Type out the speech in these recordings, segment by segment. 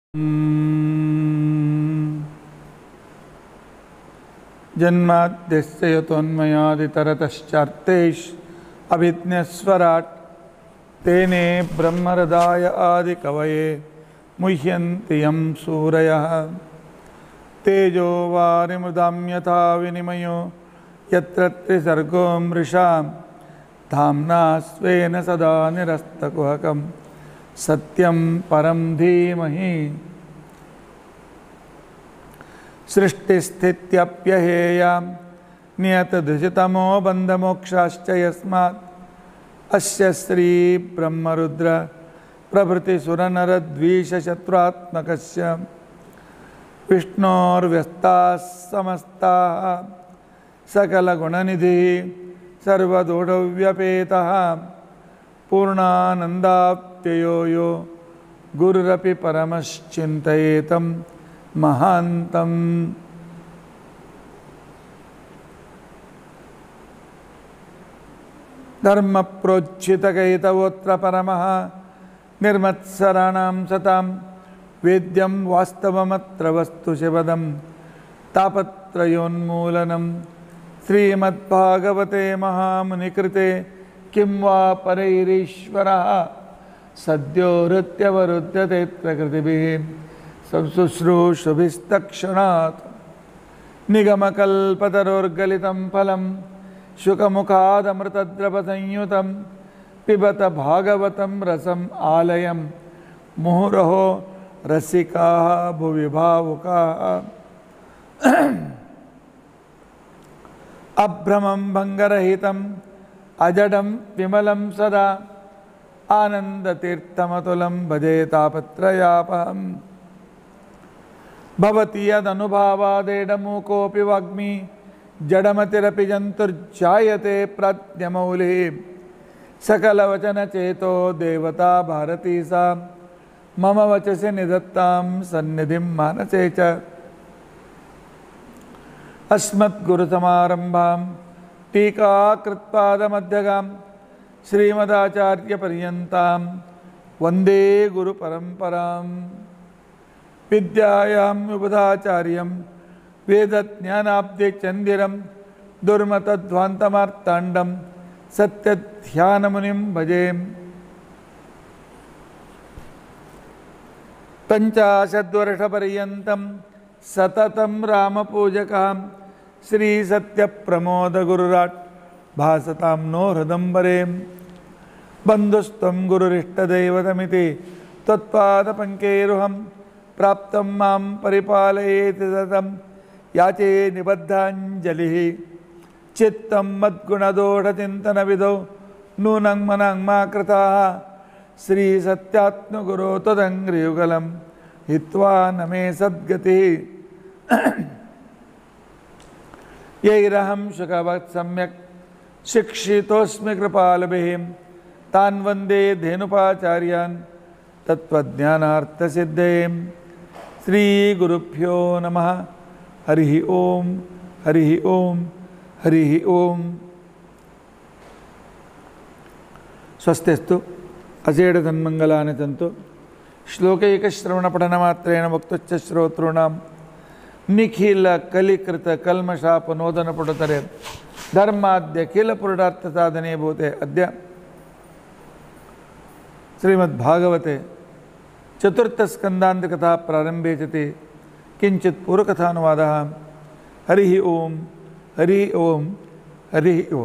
जन्माद्यस्य यतोन्मयादितरतश्चार्तेष् अभिज्ञस्वराट् तेने ब्रह्महृदाय आदिकवये मुह्यन्ति यं सूरयः तेजो वारिमृदां यथा विनिमयो यत्र त्रिसर्गो मृषा धाम्ना स्वेन सदा निरस्तकुहकं सत्यं परं धीमहि सृष्टिस्थित्यप्यहेया नियतदृशतमो बन्धमोक्षाश्च यस्मात् अस्य श्री ब्रह्मरुद्र प्रभृतिसुरनरद्वीषशत्रुत्मकस्य विष्णोर्व्यस्ताः समस्ताः सकलगुणनिधिः सर्वदोषव्यपेतः पूर्णानन्दाप्ययो यो गुरुरपि परमश्चिन्तयेतं महान्तम् धर्मप्रोज्झितकैतवोऽत्र परमः निर्मत्सराणां सतां वेद्यं वास्तवमत्र वस्तु शिवदं तापत्रयोन्मूलनं श्रीमद्भागवते महामुनिकृते किं वा परैरीश्वरः सद्यो हृत्यवरुध्यते प्रकृतिभिः शुश्रूषुभिस्तक्षणात् निगमकल्पतरोर्गलितं फलं शुकमुखादमृतद्रवसंयुतं पिबत भागवतं रसम् आलयं मुहुरहो रसिकाः भुवि भावुकाः अभ्रमं भङ्गरहितम् अजडं विमलं सदा आनन्दतीर्थमतुलं भजे तापत्रयापहम् भवति यदनुभावादेडमूकोऽपि वाग्मी जडमतिरपि जन्तुर्जायते प्राज्ञमौलिः सकलवचनचेतो देवता भारती सा मम वचसि निधत्तां सन्निधिं मानसे च अस्मद्गुरुसमारम्भां टीकाकृत्पादमध्यगां श्रीमदाचार्यपर्यन्तां वन्दे गुरुपरम्पराम् विद्यायां विबुधाचार्यं वेदज्ञानाब्धिचन्दिरं दुर्मतध्वान्तमार्ताण्डं सत्यध्यानमुनिं भजे पञ्चाशद्वर्षपर्यन्तं सततं रामपूजकां श्रीसत्यप्रमोदगुरुराट् भासतां नो हृदम्बरे बन्धुस्त्वं गुरुरिष्टदैवतमिति त्वत्पादपङ्केरुहं प्राप्तं मां परिपालयेति सततं याचे निबद्धाञ्जलिः चित्तं मद्गुणदोषचिन्तनविधौ नूनं मनं मा कृताः श्रीसत्यात्मगुरो त्वदङ्घ्रियुगलं हित्वा न मे सद्गतिः यैरहं शुकवत् सम्यक् शिक्षितोऽस्मि कृपालभिः तान् वन्दे धेनुपाचार्यान् तत्त्वज्ञानार्थसिद्धये श्रीगुरुभ्यो नमः हरिः ओं हरिः ओं हरिः ओं स्वस्तिस्तु असेडतन्मङ्गलानि सन्तु श्लोकैकश्रवणपठनमात्रेण वक्तुश्च श्रोतॄणां निखिलकलिकृतकल्मषापनोदनपुटतरे धर्माद्यखिलपुरुषार्थसाधने भूते अद्य श्रीमद्भागवते चतुर्थस्कन्धान्तकथा प्रारम्भे चति किञ्चित् पूर्वकथानुवादः हरिः ओं हरिः ओं हरिः ओं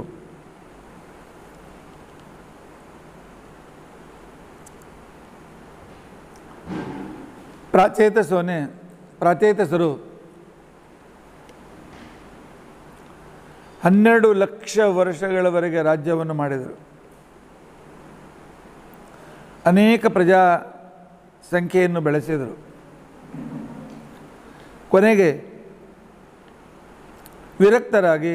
ಪ್ರಾಚೇತಸರು 12 ಲಕ್ಷ ವರ್ಷಗಳವರೆಗೆ ರಾಜ್ಯವನ್ನು ಮಾಡಿದರು. ಅನೇಕ ಪ್ರಜಾ ಸಂಖ್ಯೆಯನ್ನು ಬೆಳೆಸಿದರು. ಕೊನೆಗೆ ವಿರಕ್ತರಾಗಿ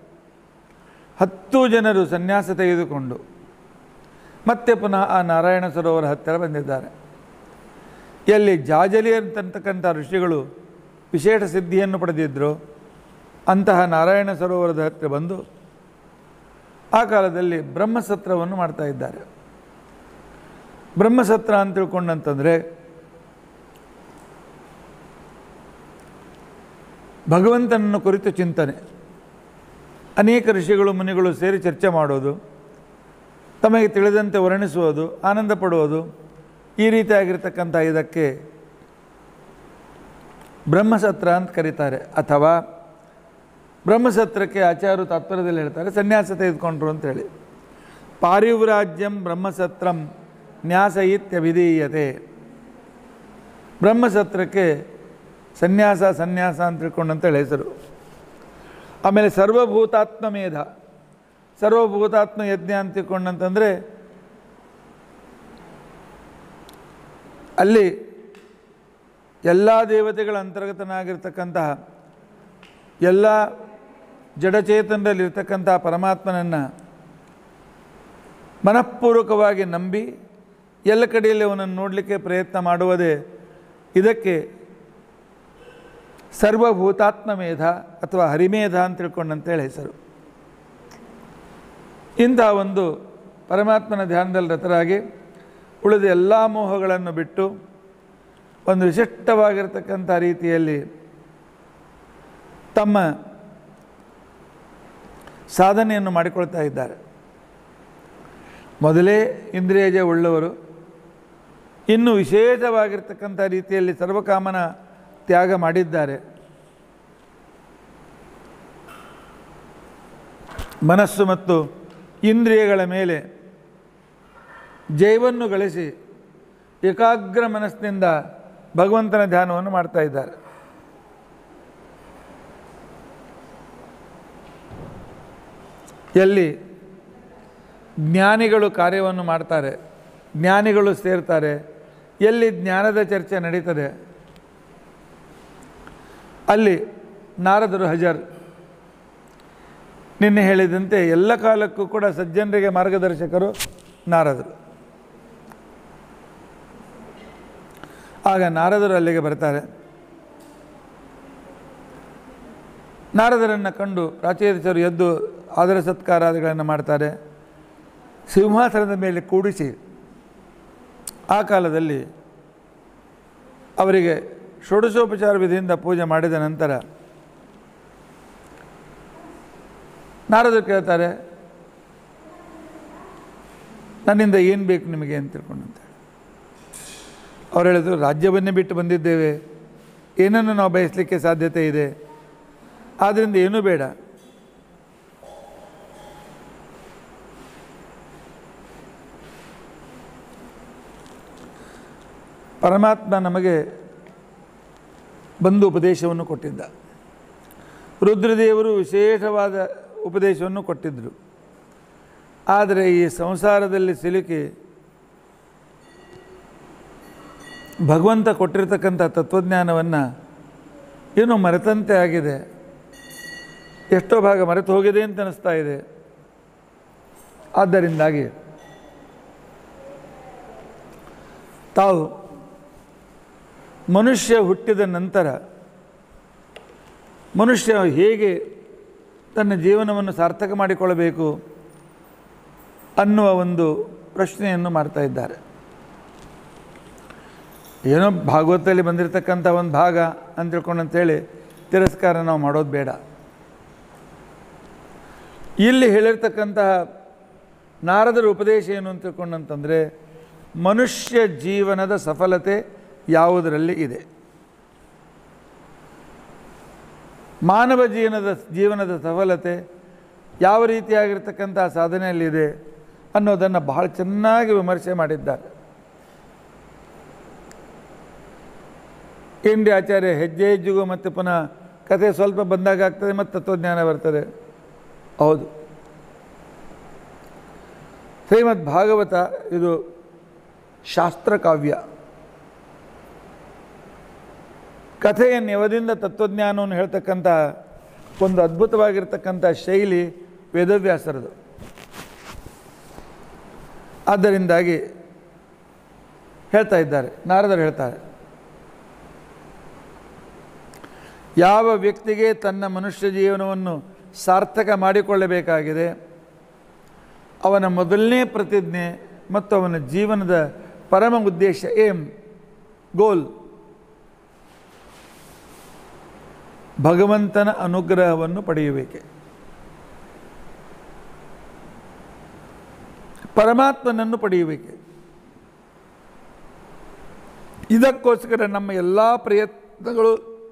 10 ಜನರು ಸನ್ಯಾಸ ತೆಗೆದುಕೊಂಡು ಮತ್ತೆ ಪುನಃ ಆ ನಾರಾಯಣ ಸರೋವರ ಹತ್ತಿರ ಬಂದಿದ್ದಾರೆ. ಎಲ್ಲಿ ಜಾಜಲಿ ಅಂತಕ್ಕಂಥ ಋಷಿಗಳು ವಿಶೇಷ ಸಿದ್ಧಿಯನ್ನು ಪಡೆದಿದ್ದರು ಅಂತಹ ನಾರಾಯಣ ಸರೋವರದ ಹತ್ತಿರ ಬಂದು ಆ ಕಾಲದಲ್ಲಿ ಬ್ರಹ್ಮಸತ್ರವನ್ನು ಮಾಡ್ತಾ ಇದ್ದಾರೆ. ಬ್ರಹ್ಮಸತ್ರ ಅಂತ ತಿಳ್ಕೊಂಡಂತಂದರೆ ಭಗವಂತನನ್ನು ಕುರಿತು ಚಿಂತನೆ, ಅನೇಕ ಋಷಿಗಳು ಮುನಿಗಳು ಸೇರಿ ಚರ್ಚೆ ಮಾಡೋದು, ತಮಗೆ ತಿಳಿದಂತೆ ವರ್ಣಿಸುವುದು, ಆನಂದ ಪಡುವುದು, ಈ ರೀತಿಯಾಗಿರ್ತಕ್ಕಂಥ ಇದಕ್ಕೆ ಬ್ರಹ್ಮಸತ್ರ ಅಂತ ಕರೀತಾರೆ. ಅಥವಾ ಬ್ರಹ್ಮಸತ್ರಕ್ಕೆ ಆಚಾರ್ಯರು ತಾತ್ಪರ್ಯದಲ್ಲಿ ಹೇಳ್ತಾರೆ ಸನ್ಯಾಸ ತೆಗೆದುಕೊಂಡ್ರು ಅಂತೇಳಿ. ಪಾರಿವ್ರಾಜ್ಯಂ ಬ್ರಹ್ಮಸತ್ರಂ ನ್ಯಾಸ ಇತ್ಯಭಿಧೀಯತೆ. ಬ್ರಹ್ಮಸತ್ರಕ್ಕೆ ಸನ್ಯಾಸ ಅಂತ ತಿಳ್ಕೊಂಡಂತೇಳಿ ಹೆಸರು. ಆಮೇಲೆ ಸರ್ವಭೂತಾತ್ಮ ಮೇಧ, ಸರ್ವಭೂತಾತ್ಮ ಯಜ್ಞ ಅಂತ ತಿಳ್ಕೊಂಡಂತಂದರೆ ಅಲ್ಲಿ ಎಲ್ಲ ದೇವತೆಗಳ ಅಂತರ್ಗತನಾಗಿರ್ತಕ್ಕಂತಹ ಎಲ್ಲ ಜಡಚೇತನದಲ್ಲಿರ್ತಕ್ಕಂತಹ ಪರಮಾತ್ಮನನ್ನು ಮನಃಪೂರ್ವಕವಾಗಿ ನಂಬಿ ಎಲ್ಲ ಕಡೆಯಲ್ಲಿ ಅವನನ್ನು ನೋಡಲಿಕ್ಕೆ ಪ್ರಯತ್ನ ಮಾಡುವುದೇ ಇದಕ್ಕೆ ಸರ್ವಭೂತಾತ್ಮ ಮೇಧ ಅಥವಾ ಹರಿಮೇಧ ಅಂತ ತಿಳ್ಕೊಂಡಂತೇಳಿ ಹೆಸರು. ಇಂಥ ಒಂದು ಪರಮಾತ್ಮನ ಧ್ಯಾನದಲ್ಲಿ ರತರಾಗಿ ಉಳಿದ ಎಲ್ಲ ಮೋಹಗಳನ್ನು ಬಿಟ್ಟು ಒಂದು ವಿಶಿಷ್ಟವಾಗಿರ್ತಕ್ಕಂಥ ರೀತಿಯಲ್ಲಿ ತಮ್ಮ ಸಾಧನೆಯನ್ನು ಮಾಡಿಕೊಳ್ತಾ ಇದ್ದಾರೆ. ಮೊದಲೇ ಇಂದ್ರಿಯಜ ಉಳ್ಳವರು ಇನ್ನು ವಿಶೇಷವಾಗಿರ್ತಕ್ಕಂಥ ರೀತಿಯಲ್ಲಿ ಸರ್ವಕಾಮನ ತ್ಯಾಗ ಮಾಡಿದ್ದಾರೆ. ಮನಸ್ಸು ಮತ್ತು ಇಂದ್ರಿಯಗಳ ಮೇಲೆ ಜಯವನ್ನು ಗಳಿಸಿ ಏಕಾಗ್ರ ಮನಸ್ಸಿನಿಂದ ಭಗವಂತನ ಧ್ಯಾನವನ್ನು ಮಾಡ್ತಾ ಇದ್ದಾರೆ. ಎಲ್ಲಿ ಜ್ಞಾನಿಗಳು ಕಾರ್ಯವನ್ನು ಮಾಡ್ತಾರೆ, ಜ್ಞಾನಿಗಳು ಸೇರ್ತಾರೆ, ಎಲ್ಲಿ ಜ್ಞಾನದ ಚರ್ಚೆ ನಡೀತದೆ ಅಲ್ಲಿ ನಾರದರು ಹಜರ್. ನಿನ್ನೆ ಹೇಳಿದಂತೆ ಎಲ್ಲ ಕಾಲಕ್ಕೂ ಕೂಡ ಸಜ್ಜನರಿಗೆ ಮಾರ್ಗದರ್ಶಕರು ನಾರದರು. ಆಗ ನಾರದರು ಅಲ್ಲಿಗೆ ಬರ್ತಾರೆ. ನಾರದರನ್ನು ಕಂಡು ಪ್ರಾಚೀನರು ಎದ್ದು ಆದರ ಸತ್ಕಾರಾದಿಗಳನ್ನು ಮಾಡ್ತಾರೆ. ಸಿಂಹಾಸನದ ಮೇಲೆ ಕೂಡಿಸಿ ಆ ಕಾಲದಲ್ಲಿ ಅವರಿಗೆ ಷೋಡಶೋಪಚಾರ ವಿಧಿಯಿಂದ ಪೂಜೆ ಮಾಡಿದ ನಂತರ ನಾರದರು ಕೇಳ್ತಾರೆ, ನನ್ನಿಂದ ಏನು ಬೇಕು ನಿಮಗೆ ಅಂತ ತಿಳ್ಕೊಂಡಂತೆ. ಅವ್ರು ಹೇಳಿದ್ರು, ರಾಜ್ಯವನ್ನೇ ಬಿಟ್ಟು ಬಂದಿದ್ದೇವೆ, ಏನನ್ನು ನಾವು ಬಯಸಲಿಕ್ಕೆ ಸಾಧ್ಯತೆ ಇದೆ, ಆದ್ದರಿಂದ ಏನೂ ಬೇಡ, ಪರಮಾತ್ಮ ನಮಗೆ ಬಂದು ಉಪದೇಶವನ್ನು ಕೊಟ್ಟಿದ್ದ. ರುದ್ರದೇವರು ವಿಶೇಷವಾದ ಉಪದೇಶವನ್ನು ಕೊಟ್ಟಿದ್ದರು. ಆದರೆ ಈ ಸಂಸಾರದಲ್ಲಿ ಸಿಲುಕಿ ಭಗವಂತ ಕೊಟ್ಟಿರ್ತಕ್ಕಂಥ ತತ್ವಜ್ಞಾನವನ್ನು ಏನೋ ಮರೆತಂತೆ ಆಗಿದೆ, ಎಷ್ಟೋ ಭಾಗ ಮರೆತು ಹೋಗಿದೆ ಅಂತ ಅನ್ನಿಸ್ತಾ ಇದೆ. ಆದ್ದರಿಂದಾಗಿ ತಾವು ಮನುಷ್ಯ ಹುಟ್ಟಿದ ನಂತರ ಮನುಷ್ಯ ಹೇಗೆ ತನ್ನ ಜೀವನವನ್ನು ಸಾರ್ಥಕ ಮಾಡಿಕೊಳ್ಳಬೇಕು ಅನ್ನುವ ಒಂದು ಪ್ರಶ್ನೆಯನ್ನು ಮಾಡ್ತಾ ಇದ್ದಾರೆ. ಏನೋ ಭಾಗವತದಲ್ಲಿ ಬಂದಿರತಕ್ಕಂಥ ಒಂದು ಭಾಗ ಅಂತ ತಿಳ್ಕೊಂಡಂತೇಳಿ ತಿರಸ್ಕಾರ ನಾವು ಮಾಡೋದು ಬೇಡ. ಇಲ್ಲಿ ಹೇಳಿರ್ತಕ್ಕಂತಹ ನಾರದರ ಉಪದೇಶ ಏನು ಅಂತ ತಿಳ್ಕೊಂಡಂತಂದರೆ, ಮನುಷ್ಯ ಜೀವನದ ಸಫಲತೆ ಯಾವುದರಲ್ಲಿ ಇದೆ, ಮಾನವ ಜೀವನದ ಸಫಲತೆ ಯಾವ ರೀತಿಯಾಗಿರ್ತಕ್ಕಂಥ ಸಾಧನೆಯಲ್ಲಿದೆ ಅನ್ನೋದನ್ನು ಬಹಳ ಚೆನ್ನಾಗಿ ವಿಮರ್ಶೆ ಮಾಡಿದ್ದಾರೆ. ಏನ್ರಿ ಆಚಾರ್ಯ, ಹೆಜ್ಜೆ ಹೆಜ್ಜೆಗೂ ಮತ್ತು ಪುನಃ ಕಥೆ ಸ್ವಲ್ಪ ಬಂದಾಗ ಆಗ್ತದೆ ಮತ್ತು ತತ್ವಜ್ಞಾನ ಬರ್ತದೆ. ಹೌದು, ಶ್ರೀಮದ್ ಭಾಗವತ ಇದು ಶಾಸ್ತ್ರಕಾವ್ಯ. ಕಥೆಯ ನೆವದಿಂದ ತತ್ವಜ್ಞಾನವನ್ನು ಹೇಳ್ತಕ್ಕಂಥ ಒಂದು ಅದ್ಭುತವಾಗಿರ್ತಕ್ಕಂಥ ಶೈಲಿ ವೇದವ್ಯಾಸರದು. ಆದ್ದರಿಂದಾಗಿ ಹೇಳ್ತಾ ಇದ್ದಾರೆ, ನಾರದರು ಹೇಳ್ತಾರೆ, ಯಾವ ವ್ಯಕ್ತಿಗೆ ತನ್ನ ಮನುಷ್ಯ ಜೀವನವನ್ನು ಸಾರ್ಥಕ ಮಾಡಿಕೊಳ್ಳಬೇಕಾಗಿದೆ ಅವನ ಮೊದಲನೇ ಪ್ರತಿಜ್ಞೆ ಮತ್ತು ಅವನ ಜೀವನದ ಪರಮ ಉದ್ದೇಶ, ಏಮ್, ಗೋಲ್, ಭಗವಂತನ ಅನುಗ್ರಹವನ್ನು ಪಡೆಯುವಿಕೆ. ಪರಮಾತ್ಮನನ್ನು ಪಡೆಯುವಿಕೆ. ಇದಕ್ಕೋಸ್ಕರ ನಮ್ಮ ಎಲ್ಲ ಪ್ರಯತ್ನಗಳು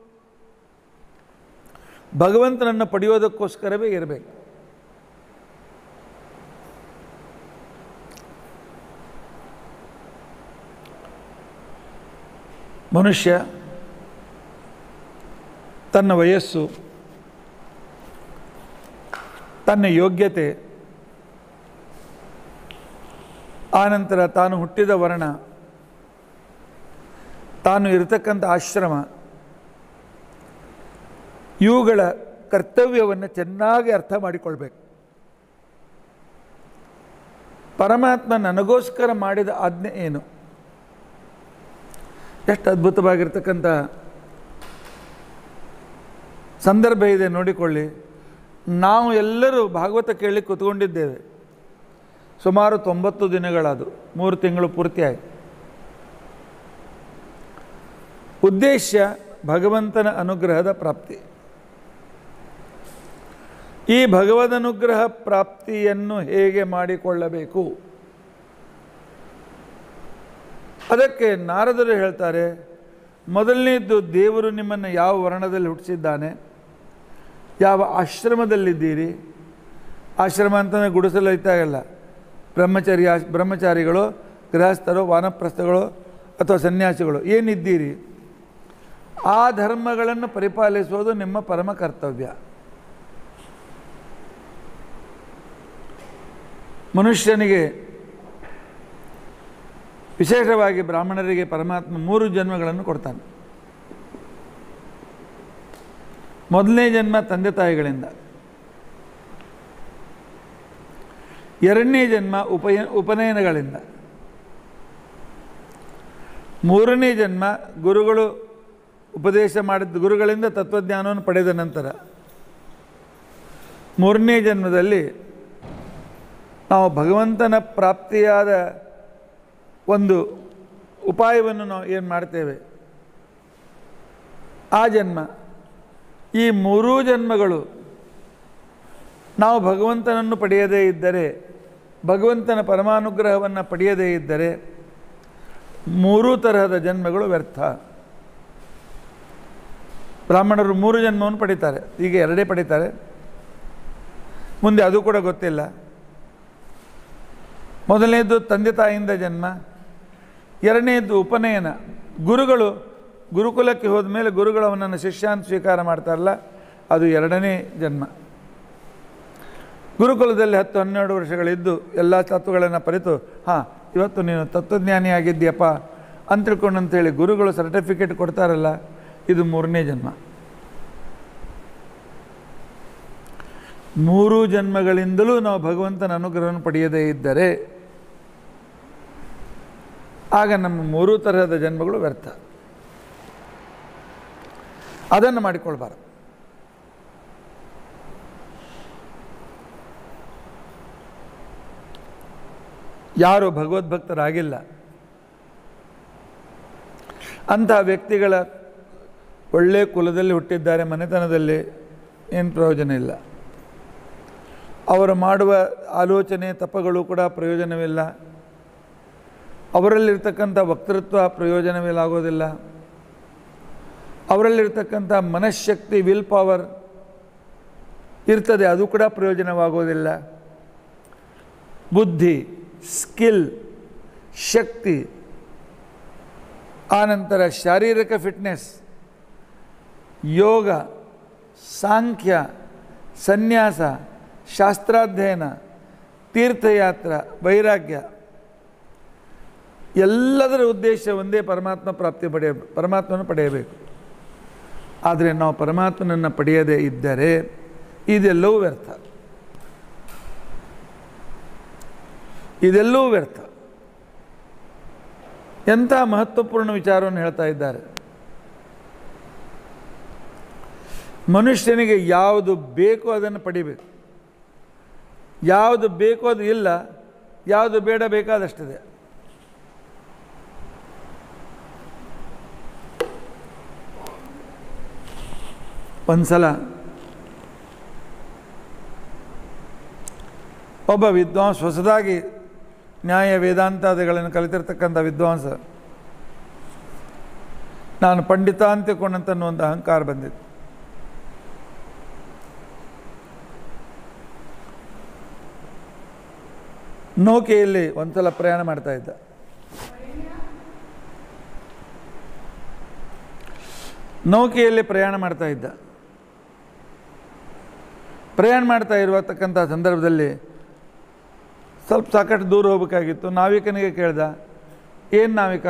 ಭಗವಂತನನ್ನು ಪಡೆಯೋದಕ್ಕೋಸ್ಕರವೇ ಇರಬೇಕು. ಮನುಷ್ಯ ತನ್ನ ವಯಸ್ಸು, ತನ್ನ ಯೋಗ್ಯತೆ, ಆನಂತರ ತಾನು ಹುಟ್ಟಿದ ವರ್ಣ, ತಾನು ಇರತಕ್ಕಂಥ ಆಶ್ರಮ, ಇವುಗಳ ಕರ್ತವ್ಯವನ್ನು ಚೆನ್ನಾಗಿ ಅರ್ಥ ಮಾಡಿಕೊಳ್ಬೇಕು. ಪರಮಾತ್ಮ ನನಗೋಸ್ಕರ ಮಾಡಿದ ಆಜ್ಞೆ ಏನು? ಎಷ್ಟು ಅದ್ಭುತವಾಗಿರ್ತಕ್ಕಂಥ ಸಂದರ್ಭ ಇದೆ ನೋಡಿಕೊಳ್ಳಿ. ನಾವು ಎಲ್ಲರೂ ಭಾಗವತ ಕೇಳಲಿಕ್ಕೆ ಕೂತ್ಕೊಂಡಿದ್ದೇವೆ. ಸುಮಾರು 90 ದಿನಗಳಾದವು, 3 ತಿಂಗಳು ಪೂರ್ತಿಯಾಗಿ. ಉದ್ದೇಶ ಭಗವಂತನ ಅನುಗ್ರಹದ ಪ್ರಾಪ್ತಿ. ಈ ಭಗವದನುಗ್ರಹ ಪ್ರಾಪ್ತಿಯನ್ನು ಹೇಗೆ ಮಾಡಿಕೊಳ್ಳಬೇಕು? ಅದಕ್ಕೆ ನಾರದರು ಹೇಳ್ತಾರೆ, ಮೊದಲನೇದ್ದು ದೇವರು ನಿಮ್ಮನ್ನು ಯಾವ ವರ್ಣದಲ್ಲಿ ಹುಟ್ಟಿಸಿದ್ದಾನೆ, ಯಾವ ಆಶ್ರಮದಲ್ಲಿದ್ದೀರಿ. ಆಶ್ರಮ ಅಂತಂದರೆ ಗುಡಿಸಲು ಇದ್ದಾಗಲ್ಲ, ಬ್ರಹ್ಮಚಾರಿಗಳು, ಗೃಹಸ್ಥರು, ವಾನಪ್ರಸ್ಥಗಳು ಅಥವಾ ಸನ್ಯಾಸಿಗಳು ಏನಿದ್ದೀರಿ, ಆ ಧರ್ಮಗಳನ್ನು ಪರಿಪಾಲಿಸುವುದು ನಿಮ್ಮ ಪರಮ ಕರ್ತವ್ಯ. ಮನುಷ್ಯನಿಗೆ, ವಿಶೇಷವಾಗಿ ಬ್ರಾಹ್ಮಣರಿಗೆ ಪರಮಾತ್ಮ 3 ಜನ್ಮಗಳನ್ನು ಕೊಡ್ತಾನೆ. ಮೊದಲನೇ ಜನ್ಮ ತಂದೆ ತಾಯಿಗಳಿಂದ, ಎರಡನೇ ಜನ್ಮ ಉಪನಯನಗಳಿಂದ, ಮೂರನೇ ಜನ್ಮ ಗುರುಗಳು ಉಪದೇಶ ಮಾಡಿದ ಗುರುಗಳಿಂದ ತತ್ವಜ್ಞಾನವನ್ನು ಪಡೆದ ನಂತರ, ಮೂರನೇ ಜನ್ಮದಲ್ಲಿ ನಾವು ಭಗವಂತನ ಪ್ರಾಪ್ತಿಯಾದ ಒಂದು ಉಪಾಯವನ್ನು ನಾವು ಏನು ಮಾಡ್ತೇವೆ, ಆ ಜನ್ಮ. ಈ 3 ಜನ್ಮಗಳು ನಾವು ಭಗವಂತನನ್ನು ಪಡೆಯದೇ ಇದ್ದರೆ, ಭಗವಂತನ ಪರಮಾನುಗ್ರಹವನ್ನು ಪಡೆಯದೇ ಇದ್ದರೆ 3 ತರಹದ ಜನ್ಮಗಳು ವ್ಯರ್ಥ. ಬ್ರಾಹ್ಮಣರು 3 ಜನ್ಮವನ್ನು ಪಡೀತಾರೆ, ಈಗ 2 ಪಡೀತಾರೆ, ಮುಂದೆ ಅದು ಕೂಡ ಗೊತ್ತಿಲ್ಲ. ಮೊದಲನೇದು ತಂದೆ ತಾಯಿಯಿಂದ ಜನ್ಮ, ಎರಡನೇದು ಉಪನಯನ. ಗುರುಗಳು ಗುರುಕುಲಕ್ಕೆ ಹೋದ ಮೇಲೆ ಗುರುಗಳು ಅವನನ್ನು ಶಿಷ್ಯಾನ್ ಸ್ವೀಕಾರ ಮಾಡ್ತಾರಲ್ಲ, ಅದು 2ನೇ ಜನ್ಮ. ಗುರುಕುಲದಲ್ಲಿ 10-12 ವರ್ಷಗಳಿದ್ದು ಎಲ್ಲ ತತ್ವಗಳನ್ನು ಪರಿತು, ಇವತ್ತು ನೀನು ತತ್ವಜ್ಞಾನಿಯಾಗಿದ್ದೀಯಪ್ಪ ಅಂತ ತಿಳ್ಕೊಂಡಂತೇಳಿ ಗುರುಗಳು ಸರ್ಟಿಫಿಕೇಟ್ ಕೊಡ್ತಾರಲ್ಲ, ಇದು 3ನೇ ಜನ್ಮ. 3 ಜನ್ಮಗಳಿಂದಲೂ ನಾವು ಭಗವಂತನ ಅನುಗ್ರಹವನ್ನು ಪಡೆಯದೇ ಇದ್ದರೆ ಆಗ ನಮ್ಮ 3 ತರಹದ ಜನ್ಮಗಳು ವ್ಯರ್ಥ. ಅದನ್ನು ಮಾಡಿಕೊಳ್ಬಾರದು. ಯಾರು ಭಗವದ್ಭಕ್ತರಾಗಿಲ್ಲ ಅಂತಹ ವ್ಯಕ್ತಿಗಳ ಒಳ್ಳೆಯ ಕುಲದಲ್ಲಿ ಹುಟ್ಟಿದ್ದಾರೆ, ಮನೆತನದಲ್ಲಿ, ಏನು ಪ್ರಯೋಜನ ಇಲ್ಲ. ಅವರು ಮಾಡುವ ಆಲೋಚನೆ ತಪಗಳು ಕೂಡ ಪ್ರಯೋಜನವಿಲ್ಲ. ಅವರಲ್ಲಿರ್ತಕ್ಕಂಥ ವಕ್ತೃತ್ವ ಪ್ರಯೋಜನವಿಲ್ಲಾಗೋದಿಲ್ಲ. ಅವರಲ್ಲಿರ್ತಕ್ಕಂಥ ಮನಃಶಕ್ತಿ, ವಿಲ್ ಪವರ್ ಇರ್ತದೆ, ಅದು ಕೂಡ ಪ್ರಯೋಜನವಾಗೋದಿಲ್ಲ. ಬುದ್ಧಿ, ಸ್ಕಿಲ್, ಶಕ್ತಿ, ಆನಂತರ ಶಾರೀರಿಕ ಫಿಟ್ನೆಸ್, ಯೋಗ, ಸಾಂಖ್ಯ, ಸನ್ಯಾಸ, ಶಾಸ್ತ್ರಾಧ್ಯಯನ, ತೀರ್ಥಯಾತ್ರೆ, ವೈರಾಗ್ಯ, ಎಲ್ಲದರ ಉದ್ದೇಶ ಒಂದೇ, ಪರಮಾತ್ಮನ ಪಡೆಯಬೇಕು. ಆದರೆ ನಾವು ಪರಮಾತ್ಮನನ್ನು ಪಡೆಯದೇ ಇದ್ದರೆ ಇದೆಲ್ಲವೂ ವ್ಯರ್ಥ. ಇದೆಲ್ಲವೂ ವ್ಯರ್ಥ. ಎಂಥ ಮಹತ್ವಪೂರ್ಣ ವಿಚಾರವನ್ನು ಹೇಳ್ತಾ ಇದ್ದಾರೆ. ಮನುಷ್ಯನಿಗೆ ಯಾವುದು ಬೇಕೋ ಅದನ್ನು ಪಡಿಬೇಕು, ಯಾವುದು ಬೇಕೋ ಅದು ಇಲ್ಲ, ಯಾವುದು ಬೇಡ ಬೇಕಾದಷ್ಟಿದೆ. ಒಂದು ಸಲ ಒಬ್ಬ ವಿದ್ವಾಂಸ, ಹೊಸದಾಗಿ ನ್ಯಾಯ ವೇದಾಂತಾದಿಗಳನ್ನು ಕಲಿತಿರ್ತಕ್ಕಂಥ ವಿದ್ವಾಂಸ, ನಾನು ಪಂಡಿತ ಅಂತಿಕೊಂಡಂತನ್ನುವಂಥ ಅಹಂಕಾರ ಬಂದಿತ್ತು. ನೌಕೆಯಲ್ಲಿ ಒಂದ್ಸಲ ಪ್ರಯಾಣ ಮಾಡ್ತಾ ಇದ್ದ. ನೌಕೆಯಲ್ಲಿ ಪ್ರಯಾಣ ಮಾಡ್ತಾ ಇದ್ದ. ಪ್ರಯಾಣ ಮಾಡ್ತಾ ಇರತಕ್ಕಂಥ ಸಂದರ್ಭದಲ್ಲಿ ಸ್ವಲ್ಪ ಸಾಕಷ್ಟು ದೂರ ಹೋಗಬೇಕಾಗಿತ್ತು. ನಾವಿಕನಿಗೆ ಕೇಳ್ದ, ಏನು ನಾವಿಕ,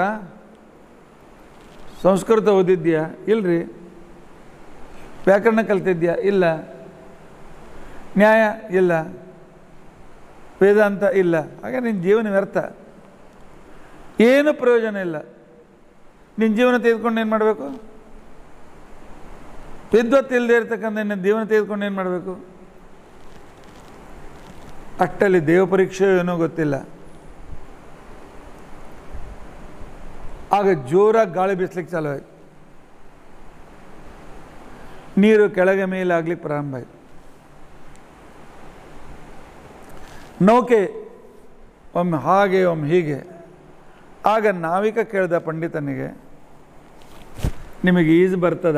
ಸಂಸ್ಕೃತ ಓದಿದ್ಯಾ? ಇಲ್ಲರಿ. ವ್ಯಾಕರಣ ಕಲ್ತಿದ್ಯಾ? ಇಲ್ಲ. ನ್ಯಾಯ? ಇಲ್ಲ. ವೇದಾಂತ? ಇಲ್ಲ. ಹಾಗೆ ನಿನ್ನ ಜೀವನ ವ್ಯರ್ಥ, ಏನು ಪ್ರಯೋಜನ ಇಲ್ಲ. ನಿನ್ನ ಜೀವನ ತೆಗೆದುಕೊಂಡು ಏನು ಮಾಡಬೇಕು? ವಿದ್ವತ್ ಇಲ್ಲದೆ ಇರ್ತಕ್ಕಂಥ ನಿನ್ನ ಜೀವನ ತೆಗೆದುಕೊಂಡು ಏನು ಮಾಡಬೇಕು? ಅಷ್ಟಲ್ಲಿ ದೇವ ಪರೀಕ್ಷೆ ಏನೋ ಗೊತ್ತಿಲ್ಲ. ಆಗ ಜೋರಾಗಿ ಗಾಳಿ ಬೀಸಲಿಕ್ಕೆ ಚಾಲು ಆಯಿತು. ನೀರು ಕೆಳಗೆ ಮೇಲೆ ಆಗ್ಲಿಕ್ಕೆ ಪ್ರಾರಂಭ ಆಯಿತು. ನೌಕೆ ಒಮ್ಮೆ ಹಾಗೆ ಒಮ್ಮೆ ಹೀಗೆ. ಆಗ ನಾವಿಕ ಕೇಳ್ದ ಪಂಡಿತನಿಗೆ, ನಿಮಗೆ ಈಜು ಬರ್ತದ?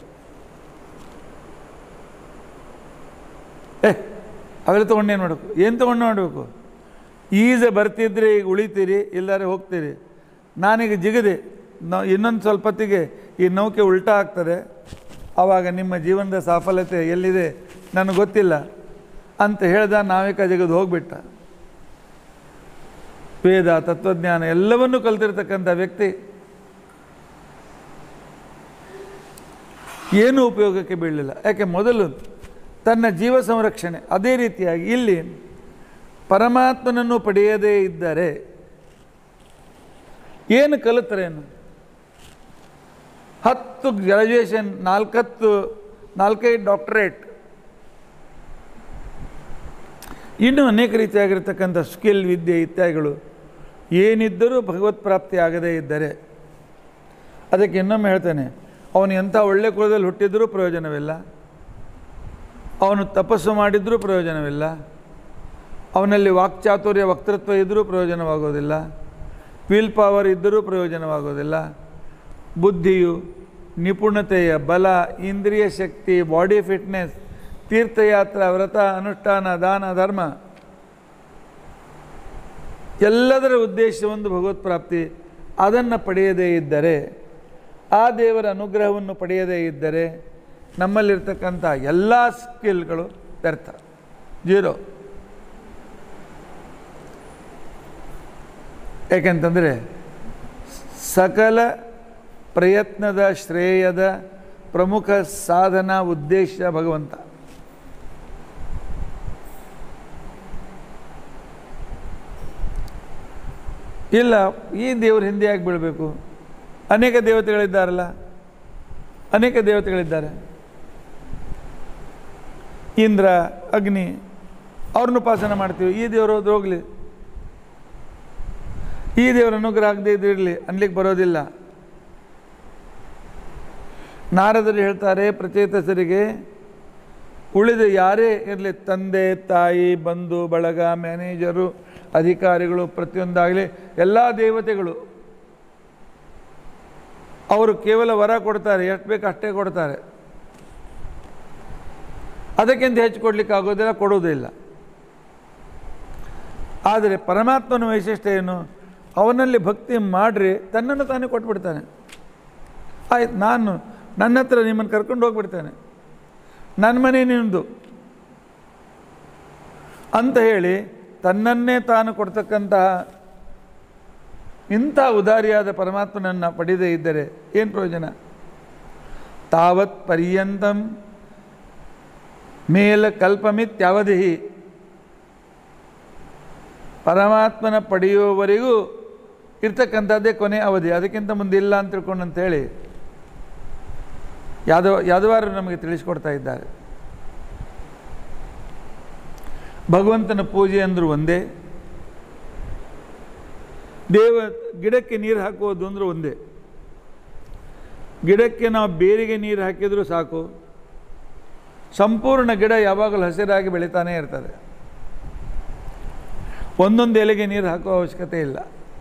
ಅವೆಲ್ಲ ತೊಗೊಂಡು ಏನು ಮಾಡಬೇಕು? ಏನು ತೊಗೊಂಡು ಮಾಡಬೇಕು? ಈಜು ಬರ್ತಿದ್ರೆ ಈಗ ಉಳಿತೀರಿ, ಇಲ್ಲಾರೆ ಹೋಗ್ತೀರಿ. ನಾನೀಗ ಜಿಗದೆ ಇನ್ನೊಂದು ಸ್ವಲ್ಪ ಹೊತ್ತಿಗೆ ಈ ನೌಕೆ ಉಲ್ಟಾ ಆಗ್ತದೆ, ಆವಾಗ ನಿಮ್ಮ ಜೀವನದ ಸಾಫಲ್ಯತೆ ಎಲ್ಲಿದೆ ನನಗೆ ಗೊತ್ತಿಲ್ಲ ಅಂತ ಹೇಳ್ದ. ನಾವಿಕ ಜಿಗದು ಹೋಗ್ಬಿಟ್ಟ. ವೇದ ತತ್ವಜ್ಞಾನ ಎಲ್ಲವನ್ನೂ ಕಲ್ತಿರ್ತಕ್ಕಂಥ ವ್ಯಕ್ತಿ ಏನೂ ಉಪಯೋಗಕ್ಕೆ ಬೀಳಲಿಲ್ಲ. ಯಾಕೆ? ಮೊದಲು ತನ್ನ ಜೀವ ಸಂರಕ್ಷಣೆ. ಅದೇ ರೀತಿಯಾಗಿ ಇಲ್ಲಿ ಪರಮಾತ್ಮನನ್ನು ಪಡೆಯದೇ ಇದ್ದರೆ ಏನು ಕಲಿತರೇನು? 10 ಗ್ರ್ಯಾಜುಯೇಷನ್, 4-5 ಡಾಕ್ಟರೇಟ್, ಇನ್ನೂ ಅನೇಕ ರೀತಿಯಾಗಿರ್ತಕ್ಕಂಥ ಸ್ಕಿಲ್, ವಿದ್ಯೆ ಇತ್ಯಾದಿಗಳು ಏನಿದ್ದರೂ ಭಗವತ್ ಪ್ರಾಪ್ತಿ ಆಗದೇ ಇದ್ದರೆ, ಅದಕ್ಕೆ ಇನ್ನೊಮ್ಮೆ ಹೇಳ್ತಾನೆ, ಅವನು ಎಂಥ ಒಳ್ಳೆ ಕುಲದಲ್ಲಿ ಹುಟ್ಟಿದ್ರೂ ಪ್ರಯೋಜನವಿಲ್ಲ, ಅವನು ತಪಸ್ಸು ಮಾಡಿದ್ರೂ ಪ್ರಯೋಜನವಿಲ್ಲ, ಅವನಲ್ಲಿ ವಾಕ್ಚಾತುರ್ಯ ವಕ್ತೃತ್ವ ಇದ್ದರೂ ಪ್ರಯೋಜನವಾಗೋದಿಲ್ಲ, ವಿಲ್ ಪವರ್ ಇದ್ದರೂ ಪ್ರಯೋಜನವಾಗೋದಿಲ್ಲ. ಬುದ್ಧಿಯು, ನಿಪುಣತೆಯ ಬಲ, ಇಂದ್ರಿಯ ಶಕ್ತಿ, ಬಾಡಿ ಫಿಟ್ನೆಸ್, ತೀರ್ಥಯಾತ್ರಾ, ವ್ರತ, ಅನುಷ್ಠಾನ, ದಾನ, ಧರ್ಮ ಎಲ್ಲದರ ಉದ್ದೇಶ ಒಂದು ಭಗವತ್ ಪ್ರಾಪ್ತಿ. ಅದನ್ನು ಪಡೆಯದೇ ಇದ್ದರೆ, ಆ ದೇವರ ಅನುಗ್ರಹವನ್ನು ಪಡೆಯದೇ ಇದ್ದರೆ ನಮ್ಮಲ್ಲಿರ್ತಕ್ಕಂಥ ಎಲ್ಲ ಸ್ಕಿಲ್ಗಳು ವ್ಯರ್ಥ, ಜೀರೋ. ಏಕೆಂತಂದರೆ ಸಕಲ ಪ್ರಯತ್ನದ ಶ್ರೇಯದ ಪ್ರಮುಖ ಸಾಧನ ಉದ್ದೇಶ ಭಗವಂತ. ಇಲ್ಲ, ಈ ದೇವ್ರ ಹಿಂದೆ ಯಾಕೆ ಬೀಳಬೇಕು? ಅನೇಕ ದೇವತೆಗಳಿದ್ದಾರಲ್ಲ, ಅನೇಕ ದೇವತೆಗಳಿದ್ದಾರೆ. ಇಂದ್ರ, ಅಗ್ನಿ, ಅವ್ರನ್ನ ಉಪಾಸನೆ ಮಾಡ್ತೀವಿ. ಈ ದೇವರು ಹೋದ್ರೆ ಹೋಗಲಿ, ಈ ದೇವರ ಅನುಗ್ರಹ ಆಗದೆ ಇದಿರಲಿ ಅನ್ಲಿಕ್ಕೆ ಬರೋದಿಲ್ಲ. ನಾರದರು ಹೇಳ್ತಾರೆ, ಪ್ರಚೇತಸರಿಗೆ ಉಳಿದ ಯಾರೇ ಇರಲಿ, ತಂದೆ ತಾಯಿ, ಬಂಧು ಬಳಗ, ಮ್ಯಾನೇಜರು, ಅಧಿಕಾರಿಗಳು, ಪ್ರತಿಯೊಂದಾಗಲಿ ಎಲ್ಲ ದೇವತೆಗಳು ಅವರು ಕೇವಲ ವರ ಕೊಡ್ತಾರೆ, ಎಷ್ಟು ಬೇಕು ಅಷ್ಟೇ ಕೊಡ್ತಾರೆ. ಅದಕ್ಕಿಂತ ಹೆಚ್ಚು ಕೊಡಲಿಕ್ಕೆ ಆಗೋದಿಲ್ಲ, ಕೊಡೋದಿಲ್ಲ. ಆದರೆ ಪರಮಾತ್ಮನ ವೈಶಿಷ್ಟ್ಯ ಏನು? ಅವನಲ್ಲಿ ಭಕ್ತಿ ಮಾಡ್ರಿ, ತನ್ನನ್ನು ತಾನೇ ಕೊಟ್ಬಿಡ್ತಾನೆ. ಆಯ್ತು, ನನ್ನ ಹತ್ರ ನಿಮ್ಮನ್ನು ಕರ್ಕೊಂಡು ಹೋಗ್ಬಿಡ್ತಾನೆ, ನನ್ನ ಮನೆ ನಿಮ್ಮದು ಅಂತ ಹೇಳಿ ತನ್ನನ್ನೇ ತಾನು ಕೊಡ್ತಕ್ಕಂತಹ ಇಂಥ ಉದಾರಿಯಾದ ಪರಮಾತ್ಮನನ್ನು ಪಡೆಯದೇ ಇದ್ದರೆ ಏನು ಪ್ರಯೋಜನ? ತಾವತ್ ಪರ್ಯಂತಂ ಮೇಲ ಕಲ್ಪಮಿತ್ಯವಧಿ. ಪರಮಾತ್ಮನ ಪಡೆಯುವವರೆಗೂ ಇರ್ತಕ್ಕಂಥದ್ದೇ ಕೊನೆ ಅವಧಿ, ಅದಕ್ಕಿಂತ ಮುಂದೆ ಇಲ್ಲ ಅಂತ ತಿಳ್ಕೊಂಡು ಅಂತೇಳಿ ಯಾದವಾರರು ನಮಗೆ ತಿಳಿಸ್ಕೊಡ್ತಾ ಇದ್ದಾರೆ. ಭಗವಂತನ ಪೂಜೆ ಅಂದರೂ ಒಂದೇ, ಗಿಡಕ್ಕೆ ನೀರು ಹಾಕುವುದು ಅಂದರೂ ಒಂದೇ. ಗಿಡಕ್ಕೆ ನಾವು ಬೇರಿಗೆ ನೀರು ಹಾಕಿದರೂ ಸಾಕು, ಸಂಪೂರ್ಣ ಗಿಡ ಯಾವಾಗಲೂ ಹಸಿರಾಗಿ ಬೆಳೀತಾನೇ ಇರ್ತದೆ. ಒಂದೊಂದು ಎಲೆಗೆ ನೀರು ಹಾಕುವ ಅವಶ್ಯಕತೆ ಇಲ್ಲ.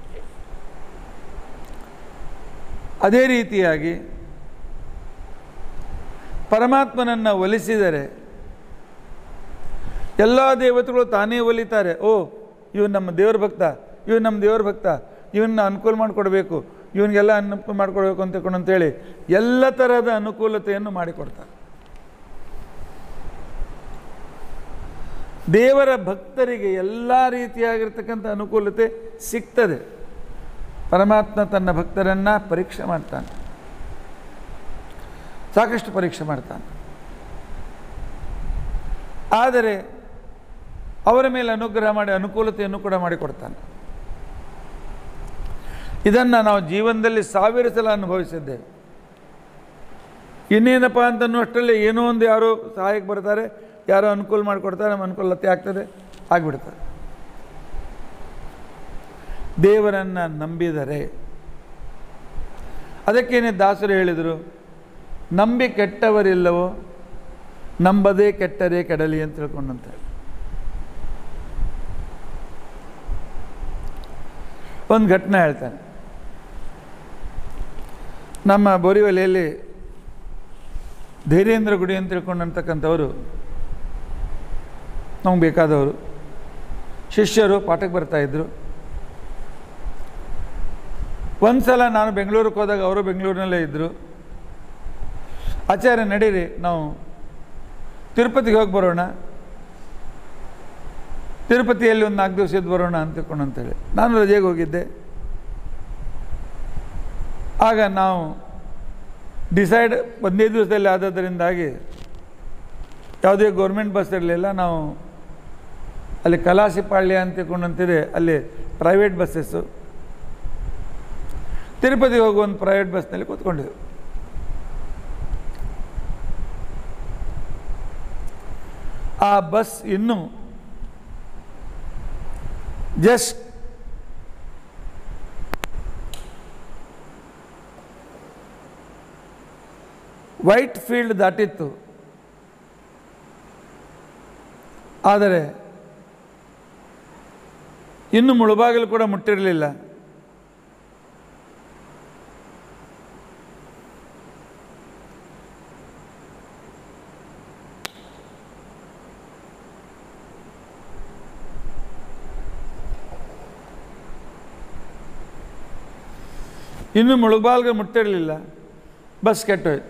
ಅದೇ ರೀತಿಯಾಗಿ ಪರಮಾತ್ಮನನ್ನು ಒಲಿಸಿದರೆ ಎಲ್ಲ ದೇವತೆಗಳು ತಾನೇ ಒಲಿತಾರೆ. ಓ, ಇವನು ನಮ್ಮ ದೇವ್ರ ಭಕ್ತ, ಇವನು ನಮ್ಮ ದೇವ್ರ ಭಕ್ತ, ಇವನ್ನ ಅನುಕೂಲ ಮಾಡಿಕೊಡ್ಬೇಕು, ಇವನಿಗೆಲ್ಲ ಅನುಕೂಲ ಮಾಡಿಕೊಡ್ಬೇಕು ಅಂತೇಳಿ ಎಲ್ಲ ಥರದ ಅನುಕೂಲತೆಯನ್ನು ಮಾಡಿಕೊಡ್ತಾರೆ. ದೇವರ ಭಕ್ತರಿಗೆ ಎಲ್ಲ ರೀತಿಯಾಗಿರ್ತಕ್ಕಂಥ ಅನುಕೂಲತೆ ಸಿಗ್ತದೆ. ಪರಮಾತ್ಮ ತನ್ನ ಭಕ್ತರನ್ನು ಪರೀಕ್ಷೆ ಮಾಡ್ತಾನೆ, ಸಾಕಷ್ಟು ಪರೀಕ್ಷೆ ಮಾಡ್ತಾನೆ. ಆದರೆ ಅವರ ಮೇಲೆ ಅನುಗ್ರಹ ಮಾಡಿ ಅನುಕೂಲತೆಯನ್ನು ಕೂಡ ಮಾಡಿಕೊಡ್ತಾನೆ. ಇದನ್ನು ನಾವು ಜೀವನದಲ್ಲಿ 1000 ಸಲ ಅನುಭವಿಸಿದ್ದೇವೆ. ಇನ್ನೇನಪ್ಪ ಅಂತನೂ ಅಷ್ಟರಲ್ಲಿ ಏನೋ ಒಂದು ಯಾರೋ ಸಹಾಯಕ್ಕೆ ಬರ್ತಾರೆ, ಯಾರೋ ಅನುಕೂಲ ಮಾಡಿಕೊಡ್ತಾರೆ, ನಮ್ಮ ಅನುಕೂಲತೆ ಆಗ್ತದೆ, ಆಗಿಬಿಡ್ತಾರೆ. ದೇವರನ್ನು ನಂಬಿದರೆ, ಅದಕ್ಕೇನೆ ದಾಸರು ಹೇಳಿದರು, ನಂಬಿ ಕೆಟ್ಟವರಿಲ್ಲವೋ ನಂಬದೇ ಕೆಟ್ಟರೆ ಕೆಡಲಿ ಅಂತ ತಿಳ್ಕೊಂಡಂತ. ಒಂದು ಘಟನೆ ಹೇಳ್ತಾನೆ. ನಮ್ಮ ಬೋರಿವಲಿಯಲ್ಲಿ ಧೈರ್ಯೇಂದ್ರ ಗುಡಿ ಅಂತ ತಿಳ್ಕೊಂಡಂತಕ್ಕಂಥವರು ನಮಗೆ ಬೇಕಾದವರು ಶಿಷ್ಯರು ಪಾಠಕ್ಕೆ ಬರ್ತಾಯಿದ್ರು. ಒಂದು ಸಲ ನಾನು ಬೆಂಗಳೂರಿಗೆ ಹೋದಾಗ ಅವರು ಬೆಂಗಳೂರಿನಲ್ಲೇ ಇದ್ದರು. ಆಚಾರ್ಯ ನಡೀರಿ, ನಾವು ತಿರುಪತಿಗೆ ಹೋಗಿ ಬರೋಣ, ತಿರುಪತಿಯಲ್ಲಿ ಒಂದು 4 ದಿವಸ ಇದ್ದು ಬರೋಣ ಅಂತ ತಿಳ್ಕೊಂಡಂತೇಳಿ ನಾನು ರಜೆಗೆ ಹೋಗಿದ್ದೆ. ಆಗ ನಾವು ಡಿಸೈಡ್ 15 ದಿವಸದಲ್ಲಿ ಆದದ್ದರಿಂದಾಗಿ ಯಾವುದೇ ಗೌರ್ಮೆಂಟ್ ಬಸ್ ಇರಲಿಲ್ಲ. ನಾವು ಅಲ್ಲಿ ಕಲಾಸಿಪಾಳ್ಯ ಅಂತ ತಿಳ್ಕೊಂಡಂತಿದೆ, ಅಲ್ಲಿ ಪ್ರೈವೇಟ್ ಬಸ್ಸಸ್ಸು, ತಿರುಪತಿಗೆ ಹೋಗುವ ಒಂದು ಪ್ರೈವೇಟ್ ಬಸ್ನಲ್ಲಿ ಕೂತ್ಕೊಂಡಿದ್ದೆವು. ಆ ಬಸ್ ಇನ್ನೂ ಜಸ್ಟ್ ವೈಟ್ ಫೀಲ್ಡ್ ದಾಟಿತ್ತು. ಆದರೆ ಇನ್ನು ಮುಳುಬಾಗಿಲು ಕೂಡ ಮುಟ್ಟಿರಲಿಲ್ಲ. ಇನ್ನು ಮುಳುಬಾಗಿಲು ಮುಟ್ಟಿರಲಿಲ್ಲ, ಬಸ್ ಕೆಟ್ಟೋಯ್ತು.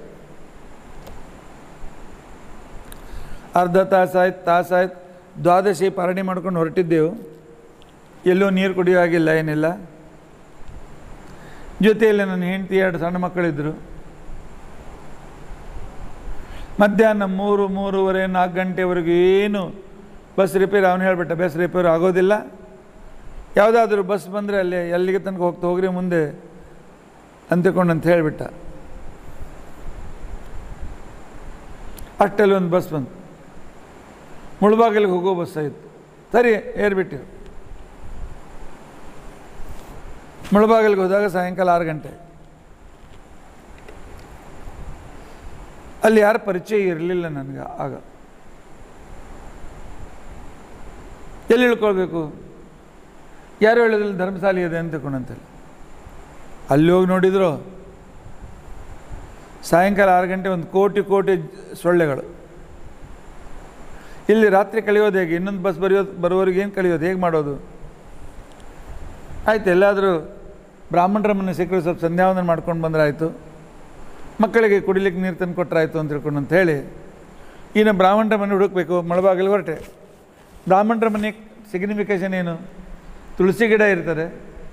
ಅರ್ಧ ತಾಸಾಯ್ತು. ದ್ವಾದಶಿ ಪಾರಣಿ ಮಾಡ್ಕೊಂಡು ಹೊರಟಿದ್ದೆವು. ಎಲ್ಲೂ ನೀರು ಕುಡಿಯೋ ಆಗಿಲ್ಲ, ಏನಿಲ್ಲ. ಜೊತೆಯಲ್ಲಿ ನನ್ನ ಹೆಂಡತಿ 2 ಸಣ್ಣ ಮಕ್ಕಳಿದ್ದರು. ಮಧ್ಯಾಹ್ನ 3, 3:30, 4 ಗಂಟೆವರೆಗೂ ಏನು ಬಸ್ ರಿಪೇರಿ. ಅವನು ಹೇಳಿಬಿಟ್ಟ, ಬಸ್ ರಿಪೇರಿ ಆಗೋದಿಲ್ಲ, ಯಾವುದಾದ್ರೂ ಬಸ್ ಬಂದರೆ ಅಲ್ಲಿ ಎಲ್ಲಿಗೆ ತನಕ ಹೋಗ್ರಿ ಮುಂದೆ ಅಂದ್ಕೊಂಡಂತ ಹೇಳಿಬಿಟ್ಟ. ಅಷ್ಟಲ್ಲಿ ಒಂದು ಬಸ್ ಬಂತು, ಮುಳುಬಾಗಿಲಿಗೆ ಹೋಗೋ ಬಸ್ ಆಯಿತು. ಸರಿ ಏರ್ಬಿಟ್ಟಿರು. ಮುಳುಬಾಗಿಲಿಗೆ ಹೋದಾಗ ಸಾಯಂಕಾಲ 6 ಗಂಟೆ. ಅಲ್ಲಿ ಯಾರ ಪರಿಚಯ ಇರಲಿಲ್ಲ ನನಗೆ. ಆಗ ಎಲ್ಲಿ ಇಳ್ಕೊಳ್ಬೇಕು, ಯಾರು ಹೇಳಿದ್ರಲ್ಲಿ ಧರ್ಮಶಾಲೆ ಇದೆ ಅಂತ ತಿಳ್ಕೊಂಡಂತೇಳಿ ಅಲ್ಲಿ ಹೋಗಿ ನೋಡಿದ್ರು ಸಾಯಂಕಾಲ 6 ಗಂಟೆ ಒಂದು ಕೋಟಿ ಸೊಳ್ಳೆಗಳು. ಇಲ್ಲಿ ರಾತ್ರಿ ಕಳೆಯೋದು ಹೇಗೆ, ಇನ್ನೊಂದು ಬಸ್ ಬರುವವರೆಗೆ ಏನು ಕಳೆಯೋದು, ಹೇಗೆ ಮಾಡೋದು? ಆಯ್ತು, ಎಲ್ಲಾದರೂ ಬ್ರಾಹ್ಮಣರ ಮನೆ ಸಿಕ್ಕರೆ ಸ್ವಲ್ಪ ಸಂಧ್ಯಾವಂದನ ಮಾಡ್ಕೊಂಡು ಬಂದರೆ ಆಯಿತು, ಮಕ್ಕಳಿಗೆ ಕುಡಿಲಿಕ್ಕೆ ನೀರು ತಂದು ಕೊಟ್ಟರಾಯ್ತು ಅಂತ ತಿಳ್ಕೊಂಡು ಅಂತ ಹೇಳಿ ಇನ್ನು ಬ್ರಾಹ್ಮಣರ ಮನೆ ಹುಡುಕಬೇಕು. ಮುಳುಬಾಗಿಲು ಹೊರಟೆ. ಬ್ರಾಹ್ಮಣರ ಮನೆ ಸಿಗ್ನಿಫಿಕೇಷನ್ ಏನು? ತುಳಸಿ ಗಿಡ ಇರ್ತದೆ,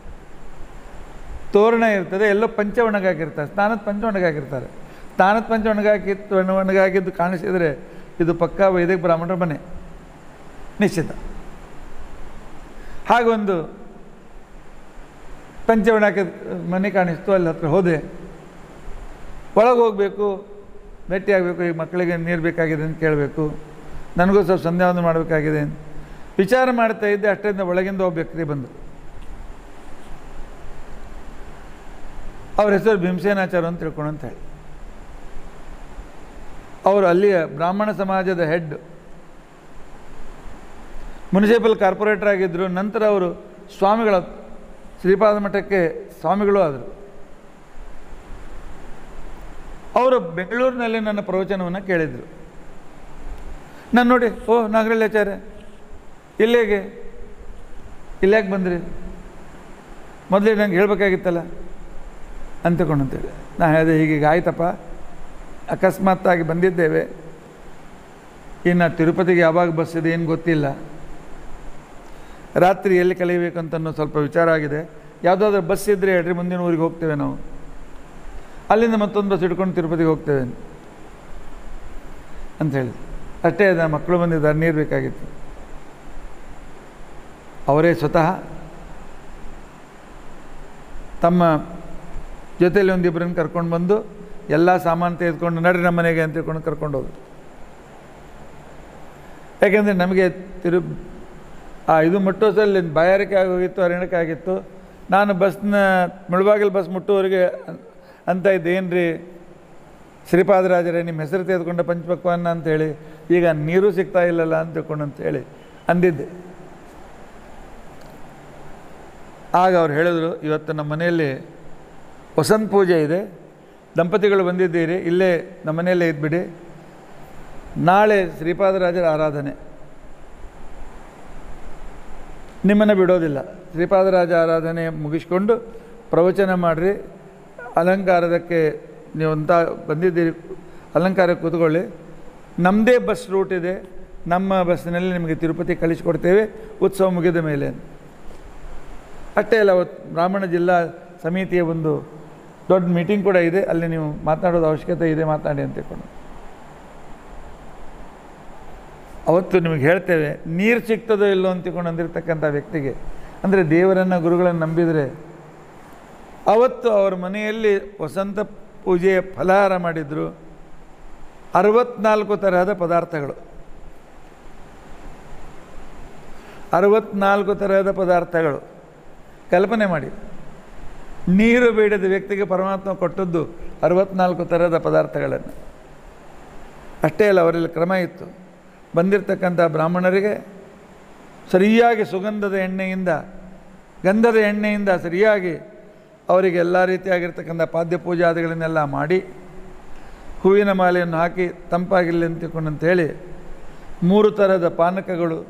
ತೋರಣ ಇರ್ತದೆ, ಎಲ್ಲೋ ಪಂಚ ಒಣಗಾಕಿರ್ತಾರೆ, ಸ್ನಾನದ ಪಂಚ ಒಣಗಾಕಿರ್ತಾರೆ. ಸ್ನಾನದ ಪಂಚ ಒಣಗಾಕಿದ್ದು ಕಾಣಿಸಿದರೆ ಇದು ಪಕ್ಕಾ ವೈದಿಕ ಬ್ರಾಹ್ಮಣರ ಮನೆ ನಿಶ್ಚಿತ. ಹಾಗೊಂದು ಪಂಚ ಒಣಗಾಕಿದ ಮನೆ ಕಾಣಿಸ್ತು. ಅಲ್ಲಿ ಹತ್ರ ಹೋದೆ. ಒಳಗೆ ಹೋಗಬೇಕು, ಭೇಟಿ ಆಗಬೇಕು, ಈಗ ಮಕ್ಕಳಿಗೆ ನೀರು ಬೇಕಾಗಿದೆ ಅಂತ ಕೇಳಬೇಕು, ನನಗೂ ಸ್ವಲ್ಪ ಸಂಧ್ಯಾವಂದನ ಮಾಡಬೇಕಾಗಿದೆ ಅಂತ ವಿಚಾರ ಮಾಡ್ತಾ ಇದ್ದೆ. ಅಷ್ಟರಿಂದ ಒಳಗಿಂದ ಒಬ್ಬ ವ್ಯಕ್ತಿ ಬಂದು, ಅವ್ರ ಹೆಸರು ಭೀಮಸೇನಾಚಾರ್ಯ ಅಂತ ತಿಳ್ಕೊಂಡು ಅಂತ ಹೇಳಿ. ಅವರು ಅಲ್ಲಿಯ ಬ್ರಾಹ್ಮಣ ಸಮಾಜದ ಹೆಡ್, ಮುನ್ಸಿಪಲ್ ಕಾರ್ಪೊರೇಟರ್ ಆಗಿದ್ದರು. ನಂತರ ಅವರು ಸ್ವಾಮಿಗಳ ಶ್ರೀಪಾದ ಮಠಕ್ಕೆ ಸ್ವಾಮಿಗಳು ಆದರು. ಅವರು ಬೆಂಗಳೂರಿನಲ್ಲಿ ನನ್ನ ಪ್ರವಚನವನ್ನು ಕೇಳಿದರು. ನಾನು ನೋಡಿ, ಓ ನಾಗರಳ್ಳಿ ಇಲ್ಲೇಗೆ ಇಲ್ಲಾಕೆ ಬಂದ್ರಿ, ಮೊದಲೇ ನಂಗೆ ಹೇಳಬೇಕಾಗಿತ್ತಲ್ಲ ಅಂತೇಳಿ ನಾನು ಹೇಳಿದೆ, ಹೀಗೀಗ ಆಯ್ತಪ್ಪ, ಅಕಸ್ಮಾತ್ತಾಗಿ ಬಂದಿದ್ದೇವೆ, ಇನ್ನು ತಿರುಪತಿಗೆ ಯಾವಾಗ ಬಸ್ ಇದೆ ಏನು ಗೊತ್ತಿಲ್ಲ, ರಾತ್ರಿ ಎಲ್ಲಿ ಕಳೆಯಬೇಕಂತನೂ ಸ್ವಲ್ಪ ವಿಚಾರ ಆಗಿದೆ, ಯಾವುದಾದ್ರೂ ಬಸ್ ಇದ್ದರೆ ಹೇಳ್ರಿ, ಮುಂದಿನ ಊರಿಗೆ ಹೋಗ್ತೇವೆ ನಾವು, ಅಲ್ಲಿಂದ ಮತ್ತೊಂದು ಬಸ್ ಹಿಡ್ಕೊಂಡು ತಿರುಪತಿಗೆ ಹೋಗ್ತೇವೆ ಅಂತ ಹೇಳಿ. ಅಷ್ಟೇ ಅದ, ಮಕ್ಕಳು ಬಂದಿದ್ದಾರೆ, ನೀರು ಬೇಕಾಗಿತ್ತು. ಅವರೇ ಸ್ವತಃ ತಮ್ಮ ಜೊತೆಯಲ್ಲಿ ಒಂದಿಬ್ಬರನ್ನು ಕರ್ಕೊಂಡು ಬಂದು ಎಲ್ಲ ಸಾಮಾನು ತೆಗೆದುಕೊಂಡು ನಡ್ರಿ ನಮ್ಮ ಮನೆಗೆ ಅಂತ ತಿಳ್ಕೊಂಡು ಕರ್ಕೊಂಡು ಹೋದ್ರು. ಯಾಕೆಂದರೆ ನಮಗೆ ಇದು ಮುಟ್ಟೋಸಲ್ಲಿ ಬಾಯಾರಿಕೆ ಆಗೋಗಿತ್ತು, ಅರಣ್ಯಕ್ಕೆ ಆಗಿತ್ತು. ನಾನು ಬಸ್ನ ಮುಳಬಾಗಿಲು ಬಸ್ ಮುಟ್ಟುವವರೆಗೆ ಅಂತ ಇದ್ದೆ, ಏನು ರೀ ಶ್ರೀಪಾದರಾಜರೇ ನಿಮ್ಮ ಹೆಸರು ತೆಗೆದುಕೊಂಡ ಪಂಚಪಕ್ವಾನ್ನ ಅಂತೇಳಿ, ಈಗ ನೀರು ಸಿಗ್ತಾ ಇಲ್ಲಲ್ಲ ಅಂತ ತಿಳ್ಕೊಂಡು ಅಂತೇಳಿ ಅಂದಿದ್ದೆ. ಆಗ ಅವ್ರು ಹೇಳಿದ್ರು, ಇವತ್ತು ನಮ್ಮ ಮನೆಯಲ್ಲಿ ವಸಂತ ಪೂಜೆ ಇದೆ, ದಂಪತಿಗಳು ಬಂದಿದ್ದೀರಿ, ಇಲ್ಲೇ ನಮ್ಮ ಮನೆಯಲ್ಲೇ ಇದ್ಬಿಡಿ, ನಾಳೆ ಶ್ರೀಪಾದರಾಜರ ಆರಾಧನೆ, ನಿಮ್ಮನ್ನು ಬಿಡೋದಿಲ್ಲ, ಶ್ರೀಪಾದರಾಜ ಆರಾಧನೆ ಮುಗಿಸ್ಕೊಂಡು ಪ್ರವಚನ ಮಾಡಿರಿ, ಅಲಂಕಾರದಕ್ಕೆ ನೀವಂತ ಬಂದಿದ್ದೀರಿ, ಅಲಂಕಾರಕ್ಕೆ ಕೂತ್ಕೊಳ್ಳಿ, ನಮ್ಮದೇ ಬಸ್ ರೂಟ್ ಇದೆ, ನಮ್ಮ ಬಸ್ಸಿನಲ್ಲಿ ನಿಮಗೆ ತಿರುಪತಿ ಕಳಿಸಿಕೊಡ್ತೇವೆ ಉತ್ಸವ ಮುಗಿದ ಮೇಲೆ. ಅಷ್ಟೇ ಅಲ್ಲ, ಅವತ್ತು ಬ್ರಾಹ್ಮಣ ಜಿಲ್ಲಾ ಸಮಿತಿಯ ಒಂದು ದೊಡ್ಡ ಮೀಟಿಂಗ್ ಕೂಡ ಇದೆ, ಅಲ್ಲಿ ನೀವು ಮಾತನಾಡೋದು ಅವಶ್ಯಕತೆ ಇದೆ, ಮಾತಾಡಿ ಅಂತ ತಿಳ್ಕೊಂಡು ಅವತ್ತು ನಿಮಗೆ ಹೇಳ್ತೇವೆ. ನೀರು ಸಿಗ್ತದೋ ಇಲ್ಲೋ ಅಂತ ತಿಳ್ಕೊಂಡು ಅಂದಿರ್ತಕ್ಕಂಥ ವ್ಯಕ್ತಿಗೆ, ಅಂದರೆ ದೇವರನ್ನು ಗುರುಗಳನ್ನು ನಂಬಿದರೆ, ಅವತ್ತು ಅವರ ಮನೆಯಲ್ಲಿ ವಸಂತ ಪೂಜೆಯ ಫಲಹಾರ ಮಾಡಿದರು. 64 ತರಹದ ಪದಾರ್ಥಗಳು, 64 ತರಹದ ಪದಾರ್ಥಗಳು. ಕಲ್ಪನೆ ಮಾಡಿ, ನೀರು ಬೇಡದ ವ್ಯಕ್ತಿಗೆ ಪರಮಾತ್ಮ ಕೊಟ್ಟದ್ದು 64 ತರಹದ ಪದಾರ್ಥಗಳನ್ನು. ಅಷ್ಟೇ ಅಲ್ಲ, ಅವರಲ್ಲಿ ಕ್ರಮ ಇತ್ತು. ಬಂದಿರತಕ್ಕಂಥ ಬ್ರಾಹ್ಮಣರಿಗೆ ಸರಿಯಾಗಿ ಸುಗಂಧದ ಎಣ್ಣೆಯಿಂದ, ಗಂಧದ ಎಣ್ಣೆಯಿಂದ ಸರಿಯಾಗಿ ಅವರಿಗೆ ಎಲ್ಲ ರೀತಿಯಾಗಿರ್ತಕ್ಕಂಥ ಪಾದ್ಯ ಪೂಜಾದಿಗಳನ್ನೆಲ್ಲ ಮಾಡಿ, ಹೂವಿನ ಮಾಲೆಯನ್ನು ಹಾಕಿ ತಂಪಾಗಿರಲಿ ಅಂತೇಳಿ 3 ಥರದ ಪಾನಕಗಳು,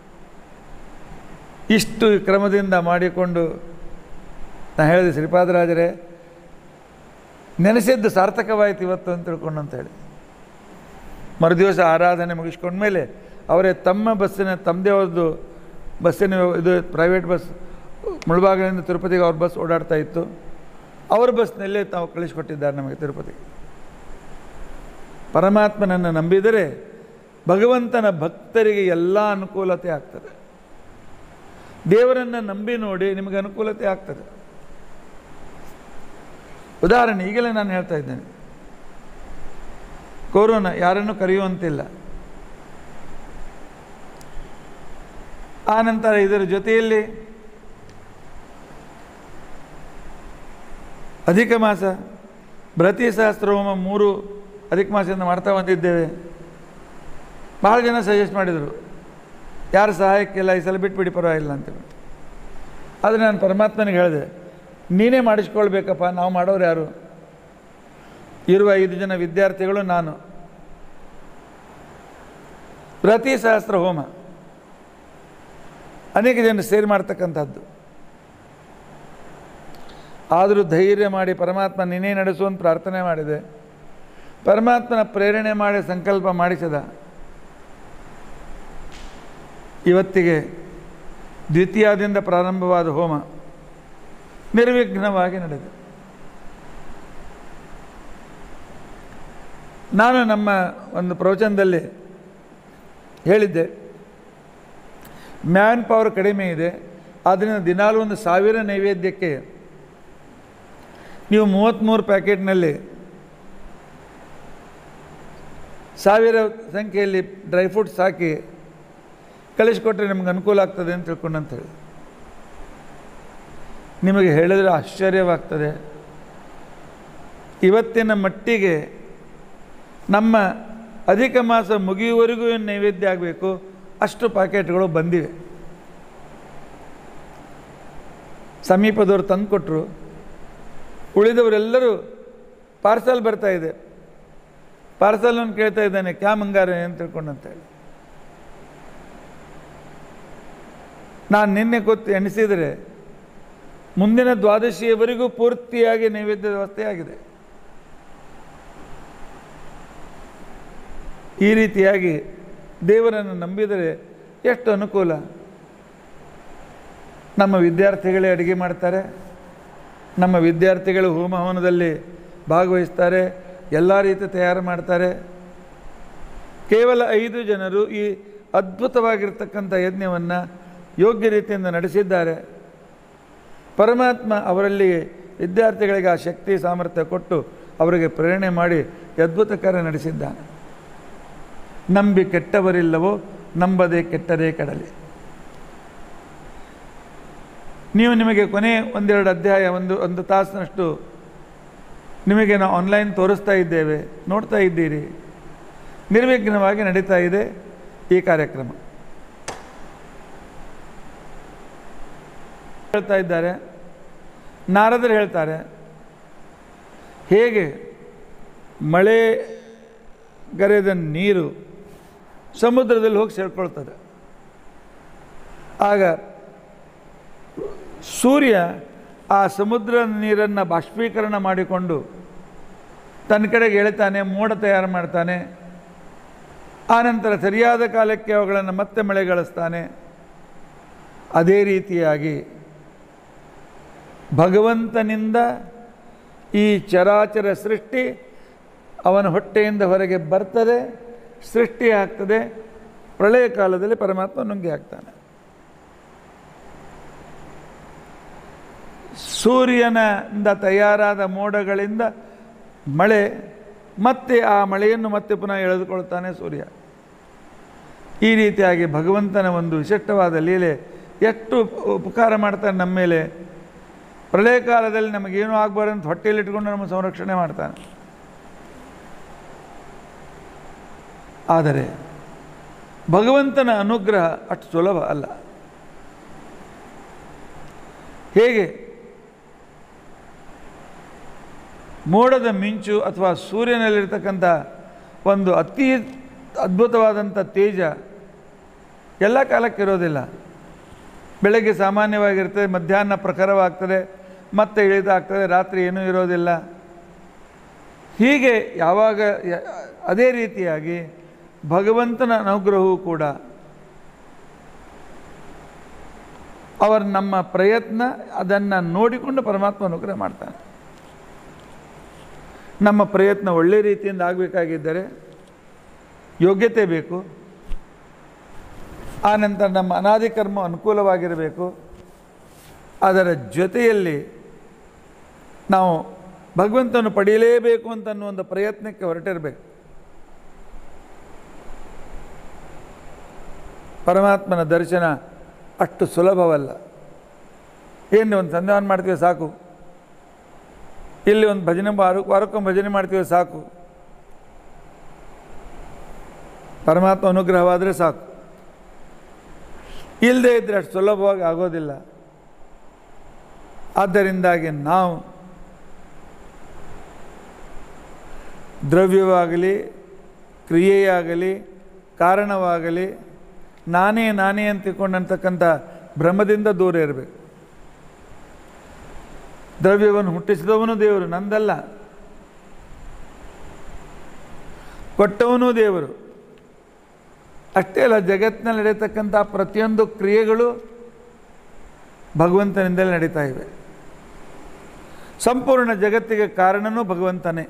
ಇಷ್ಟು ಕ್ರಮದಿಂದ ಮಾಡಿಕೊಂಡು ನಾನು ಹೇಳಿದೆ, ಶ್ರೀಪಾದರಾಜರೇ ನೆನೆಸಿದ್ದು ಸಾರ್ಥಕವಾಯಿತು ಇವತ್ತು ಅಂತ ತಿಳ್ಕೊಂಡು ಅಂತೇಳಿ. ಮರುದಿವಸ ಆರಾಧನೆ ಮುಗಿಸ್ಕೊಂಡ್ಮೇಲೆ ಅವರೇ ತಮ್ಮ ಬಸ್ಸಿನ, ತಮ್ಮದೇ ಅವ್ರದ್ದು ಬಸ್ಸಿನ ಇದು ಪ್ರೈವೇಟ್ ಬಸ್, ಮುಳಬಾಗಿಲಿಂದ ತಿರುಪತಿಗೆ ಅವ್ರ ಬಸ್ ಓಡಾಡ್ತಾ ಇತ್ತು, ಅವ್ರ ಬಸ್ನಲ್ಲೇ ತಾವು ಕಳಿಸ್ಕೊಟ್ಟಿದ್ದಾರೆ ನಮಗೆ ತಿರುಪತಿಗೆ. ಪರಮಾತ್ಮನನ್ನು ನಂಬಿದರೆ ಭಗವಂತನ ಭಕ್ತರಿಗೆ ಎಲ್ಲ ಅನುಕೂಲತೆ ಆಗ್ತದೆ. ದೇವರನ್ನು ನಂಬಿ ನೋಡಿ, ನಿಮಗೆ ಅನುಕೂಲತೆ ಆಗ್ತದೆ. ಉದಾಹರಣೆ ಈಗಲೇ ನಾನು ಹೇಳ್ತಾ ಇದ್ದೇನೆ, ಕೊರೋನಾ ಯಾರನ್ನು ಕರೆಯುವಂತಿಲ್ಲ. ಆ ನಂತರ ಇದರ ಜೊತೆಯಲ್ಲಿ ಅಧಿಕ ಮಾಸ, ಬೃಹತಿ ಸಹಸ್ರ ಹೋಮ 3 ಅಧಿಕ ಮಾಸದಿಂದ ಮಾಡ್ತಾ ಬಂದಿದ್ದೇವೆ. ಭಾಳ ಜನ ಸಜೆಸ್ಟ್ ಮಾಡಿದರು, ಯಾರು ಸಹಾಯಕ್ಕಿಲ್ಲ, ಈ ಸಲ ಬಿಟ್ಬಿಡಿ ಪರವಾಗಿಲ್ಲ ಅಂತೇಳಿ. ಆದರೆ ನಾನು ಪರಮಾತ್ಮನಿಗೆ ಹೇಳಿದೆ, ನೀನೇ ಮಾಡಿಸ್ಕೊಳ್ಬೇಕಪ್ಪ, ನಾವು ಮಾಡೋರು ಯಾರು? ಇರುವ 5 ಜನ ವಿದ್ಯಾರ್ಥಿಗಳು, ನಾನು. ಬೃಹತಿ ಸಹಸ್ರ ಹೋಮ ಅನೇಕ ಜನ ಸೇರಿ ಮಾಡ್ತಕ್ಕಂಥದ್ದು. ಆದರೂ ಧೈರ್ಯ ಮಾಡಿ ಪರಮಾತ್ಮ ನೀನೇ ನಡೆಸುವಂತ ಪ್ರಾರ್ಥನೆ ಮಾಡಿದೆ. ಪರಮಾತ್ಮನ ಪ್ರೇರಣೆ ಮಾಡಿ ಸಂಕಲ್ಪ ಮಾಡಿಸಿದ. ಇವತ್ತಿಗೆ ದ್ವಿತೀಯದಿಂದ ಪ್ರಾರಂಭವಾದ ಹೋಮ ನಿರ್ವಿಘ್ನವಾಗಿ ನಡೆದು, ನಾನು ನಮ್ಮ ಒಂದು ಪ್ರವಚನದಲ್ಲಿ ಹೇಳಿದ್ದೆ, ಮ್ಯಾನ್ ಪವರ್ ಕಡಿಮೆ ಇದೆ, ಆದ್ದರಿಂದ ದಿನಾಲು 1000 ನೈವೇದ್ಯಕ್ಕೆ ನೀವು 33 ಪ್ಯಾಕೆಟ್ನಲ್ಲಿ 1000 ಸಂಖ್ಯೆಯಲ್ಲಿ ಡ್ರೈ ಫ್ರೂಟ್ಸ್ ಹಾಕಿ ಕಳಿಸ್ಕೊಟ್ರೆ ನಮ್ಗೆ ಅನುಕೂಲ ಆಗ್ತದೆ ಅಂತ ತಿಳ್ಕೊಂಡಂತೇಳಿ. ನಿಮಗೆ ಹೇಳಿದರೆ ಆಶ್ಚರ್ಯವಾಗ್ತದೆ. ಇವತ್ತಿನ ಮಟ್ಟಿಗೆ ನಮ್ಮ ಅಧಿಕ ಮಾಸ ಮುಗಿಯುವವರೆಗೂ ಏನು ನೈವೇದ್ಯ ಆಗಬೇಕು ಅಷ್ಟು ಪ್ಯಾಕೆಟ್ಗಳು ಬಂದಿವೆ. ಸಮೀಪದವರು ತಂದು ಕೊಟ್ಟರು. ಉಳಿದವರೆಲ್ಲರೂ ಪಾರ್ಸಲ್ ಬರ್ತಾ ಇದೆ, ಪಾರ್ಸಲನ್ನು ಕೇಳ್ತಾ ಇದ್ದಾನೆ, ಕ್ಯಾ ಮಂಗಾರೆ ಅಂತ ತಿಳ್ಕೊಂಡಂತೇಳಿ. ನಾನು ನಿನ್ನೆ ಕೂತು ಎಣಿಸಿದರೆ ಮುಂದಿನ ದ್ವಾದಶಿಯವರೆಗೂ ಪೂರ್ತಿಯಾಗಿ ನೈವೇದ್ಯ ವ್ಯವಸ್ಥೆ ಆಗಿದೆ. ಈ ರೀತಿಯಾಗಿ ದೇವರನ್ನು ನಂಬಿದರೆ ಎಷ್ಟು ಅನುಕೂಲ. ನಮ್ಮ ವಿದ್ಯಾರ್ಥಿಗಳೇ ಅಡುಗೆ ಮಾಡ್ತಾರೆ, ನಮ್ಮ ವಿದ್ಯಾರ್ಥಿಗಳು ಹೋಮ ಹವನದಲ್ಲಿ ಭಾಗವಹಿಸ್ತಾರೆ, ಎಲ್ಲ ರೀತಿ ತಯಾರು ಮಾಡ್ತಾರೆ. ಕೇವಲ 5 ಜನರು ಈ ಅದ್ಭುತವಾಗಿರ್ತಕ್ಕಂಥ ಯಜ್ಞವನ್ನು ಯೋಗ್ಯ ರೀತಿಯಿಂದ ನಡೆಸಿದ್ದಾರೆ. ಪರಮಾತ್ಮ ಅವರಲ್ಲಿ ವಿದ್ಯಾರ್ಥಿಗಳಿಗೆ ಆ ಶಕ್ತಿ ಸಾಮರ್ಥ್ಯ ಕೊಟ್ಟು ಅವರಿಗೆ ಪ್ರೇರಣೆ ಮಾಡಿ ಅದ್ಭುತ ಕಾರ್ಯ ನಡೆಸಿದ್ದಾನೆ. ನಂಬಿ ಕೆಟ್ಟವರಿಲ್ಲವೋ ನಂಬದೆ ಕೆಟ್ಟರೇ ಕಡಲೆ. ನೀವು ನಿಮಗೆ ಕೊನೆ 1-2 ಅಧ್ಯಾಯ ಒಂದು ತಾಸಿನಷ್ಟು ನಿಮಗೆ ನಾವು ಆನ್ಲೈನ್ ತೋರಿಸ್ತಾ ಇದ್ದೇವೆ, ನೋಡ್ತಾ ಇದ್ದೀರಿ. ನಿರ್ವಿಘ್ನವಾಗಿ ನಡೀತಾ ಇದೆ ಈ ಕಾರ್ಯಕ್ರಮ. ಹೇಳ್ತಾ ಇದ್ದಾರೆ, ನಾರದರು ಹೇಳ್ತಾರೆ, ಹೇಗೆ ಮಳೆಗರೆದ ನೀರು ಸಮುದ್ರದಲ್ಲಿ ಹೋಗಿ ಸೇರ್ಕೊಳ್ತದೆ, ಆಗ ಸೂರ್ಯ ಆ ಸಮುದ್ರ ನೀರನ್ನು ಬಾಷ್ಪೀಕರಣ ಮಾಡಿಕೊಂಡು ತನ್ನ ಕಡೆಗೆ ಎಳಿತಾನೆ, ಮೋಡ ತಯಾರು ಮಾಡ್ತಾನೆ. ಆನಂತರ ಸರಿಯಾದ ಕಾಲಕ್ಕೆ ಅವುಗಳನ್ನು ಮತ್ತೆ ಮಳೆಗಳಿಸ್ತಾನೆ. ಅದೇ ರೀತಿಯಾಗಿ ಭಗವಂತನಿಂದ ಈ ಚರಾಚರ ಸೃಷ್ಟಿ ಅವನ ಹೊಟ್ಟೆಯಿಂದ ಹೊರಗೆ ಬರ್ತದೆ, ಸೃಷ್ಟಿ ಆಗ್ತದೆ. ಪ್ರಳಯ ಕಾಲದಲ್ಲಿ ಪರಮಾತ್ಮ ನುಂಗಿ ಹಾಕ್ತಾನೆ. ಸೂರ್ಯನಿಂದ ತಯಾರಾದ ಮೋಡಗಳಿಂದ ಮಳೆ, ಮತ್ತೆ ಆ ಮಳೆಯನ್ನು ಮತ್ತೆ ಪುನಃ ಎಳೆದುಕೊಳ್ತಾನೆ ಸೂರ್ಯ. ಈ ರೀತಿಯಾಗಿ ಭಗವಂತನ ಒಂದು ವಿಶಿಷ್ಟವಾದ ಲೀಲೆ ಎಷ್ಟು ಉಪಕಾರ ಮಾಡ್ತಾನೆ ನಮ್ಮ ಮೇಲೆ. ಪ್ರಳಯ ಕಾಲದಲ್ಲಿ ನಮಗೇನು ಆಗಬಾರ್ದಂತ ಹೊಟ್ಟೆಯಲ್ಲಿ ಇಟ್ಕೊಂಡು ನಮ್ಮ ಸಂರಕ್ಷಣೆ ಮಾಡ್ತಾನೆ. ಆದರೆ ಭಗವಂತನ ಅನುಗ್ರಹ ಅಷ್ಟು ಸುಲಭ ಅಲ್ಲ. ಹೇಗೆ ಮೋಡದ ಮಿಂಚು ಅಥವಾ ಸೂರ್ಯನಲ್ಲಿರ್ತಕ್ಕಂಥ ಒಂದು ಅತಿ ಅದ್ಭುತವಾದಂಥ ತೇಜ ಎಲ್ಲ ಕಾಲಕ್ಕೆ ಇರೋದಿಲ್ಲ. ಬೆಳಗ್ಗೆ ಸಾಮಾನ್ಯವಾಗಿರ್ತದೆ, ಮಧ್ಯಾಹ್ನ ಪ್ರಖರವಾಗ್ತದೆ, ಮತ್ತೆ ಇಳಿದಾಗ್ತದೆ, ರಾತ್ರಿ ಏನೂ ಇರೋದಿಲ್ಲ. ಹೀಗೆ ಯಾವಾಗ ಅದೇ ರೀತಿಯಾಗಿ ಭಗವಂತನ ಅನುಗ್ರಹವೂ ಕೂಡ ಅವರು ನಮ್ಮ ಪ್ರಯತ್ನ ಅದನ್ನು ನೋಡಿಕೊಂಡು ಪರಮಾತ್ಮ ಅನುಗ್ರಹ ಮಾಡ್ತಾನೆ. ನಮ್ಮ ಪ್ರಯತ್ನ ಒಳ್ಳೆಯ ರೀತಿಯಿಂದ ಆಗಬೇಕಾಗಿದ್ದರೆ ಯೋಗ್ಯತೆ ಬೇಕು. ಆನಂತರ ನಮ್ಮ ಅನಾದಿ ಕರ್ಮ ಅನುಕೂಲವಾಗಿರಬೇಕು. ಅದರ ಜೊತೆಯಲ್ಲಿ ನಾವು ಭಗವಂತನು ಪಡೆಯಲೇಬೇಕು ಅಂತನ್ನೋ ಒಂದು ಪ್ರಯತ್ನಕ್ಕೆ ಹೊರಟಿರಬೇಕು. ಪರಮಾತ್ಮನ ದರ್ಶನ ಅಷ್ಟು ಸುಲಭವಲ್ಲ. ಏನು ಒಂದು ಸಂಧ್ಯಾವನ ಮಾಡ್ತೀವಿ ಸಾಕು, ಇಲ್ಲಿ ಒಂದು ಭಜನೆ ವಾರಕ್ಕೊಮ್ಮೆ ಭಜನೆ ಮಾಡ್ತೀವಿ ಸಾಕು, ಪರಮಾತ್ಮ ಅನುಗ್ರಹವಾದರೆ ಸಾಕು. ಇಲ್ಲದೇ ಇದ್ದರೆ ಅಷ್ಟು ಸುಲಭವಾಗಿ ಆಗೋದಿಲ್ಲ. ಆದ್ದರಿಂದಾಗಿ ನಾವು ದ್ರವ್ಯವಾಗಲಿ, ಕ್ರಿಯೆಯಾಗಲಿ, ಕಾರಣವಾಗಲಿ ನಾನೇ ಅಂತ ತಿಳ್ಕೊಂಡಂತಕ್ಕಂಥ ಭ್ರಮದಿಂದ ದೂರ ಇರಬೇಕು. ದ್ರವ್ಯವನ್ನು ಹುಟ್ಟಿಸಿದವನು ದೇವರು, ನಂದಲ್ಲ. ಕೊಟ್ಟವನು ದೇವರು. ಅಷ್ಟೇ ಅಲ್ಲ, ಜಗತ್ತಿನಲ್ಲಿ ನಡೆಯತಕ್ಕಂಥ ಪ್ರತಿಯೊಂದು ಕ್ರಿಯೆಗಳು ಭಗವಂತನಿಂದಲೇ ನಡೀತಾ ಇವೆ. ಸಂಪೂರ್ಣ ಜಗತ್ತಿಗೆ ಕಾರಣನೂ ಭಗವಂತನೇ.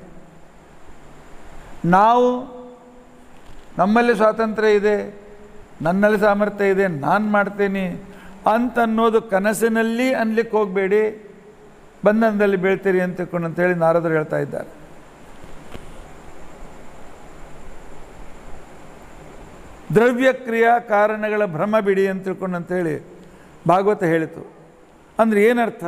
ನಾವು ನಮ್ಮಲ್ಲಿ ಸ್ವಾತಂತ್ರ್ಯ ಇದೆ, ನನ್ನಲ್ಲಿ ಸಾಮರ್ಥ್ಯ ಇದೆ, ನಾನು ಮಾಡ್ತೇನೆ ಅಂತನ್ನೋದು ಕನಸಿನಲ್ಲಿ ಅನ್ಲಿಕ್ಕೆ ಹೋಗಬೇಡಿ. ಬಂಧನದಲ್ಲಿ ಬೀಳ್ತೀರಿ ಅಂತೇಳಿ ನಾರದರು ಹೇಳ್ತಾ ಇದ್ದಾರೆ. ದ್ರವ್ಯ ಕ್ರಿಯಾ ಕಾರಣಗಳ ಭ್ರಮ ಬಿಡಿ ಅಂತ ತಿಳ್ಕೊಂಡಂತೇಳಿ ಭಾಗವತ ಹೇಳಿತು. ಅಂದರೆ ಏನರ್ಥ?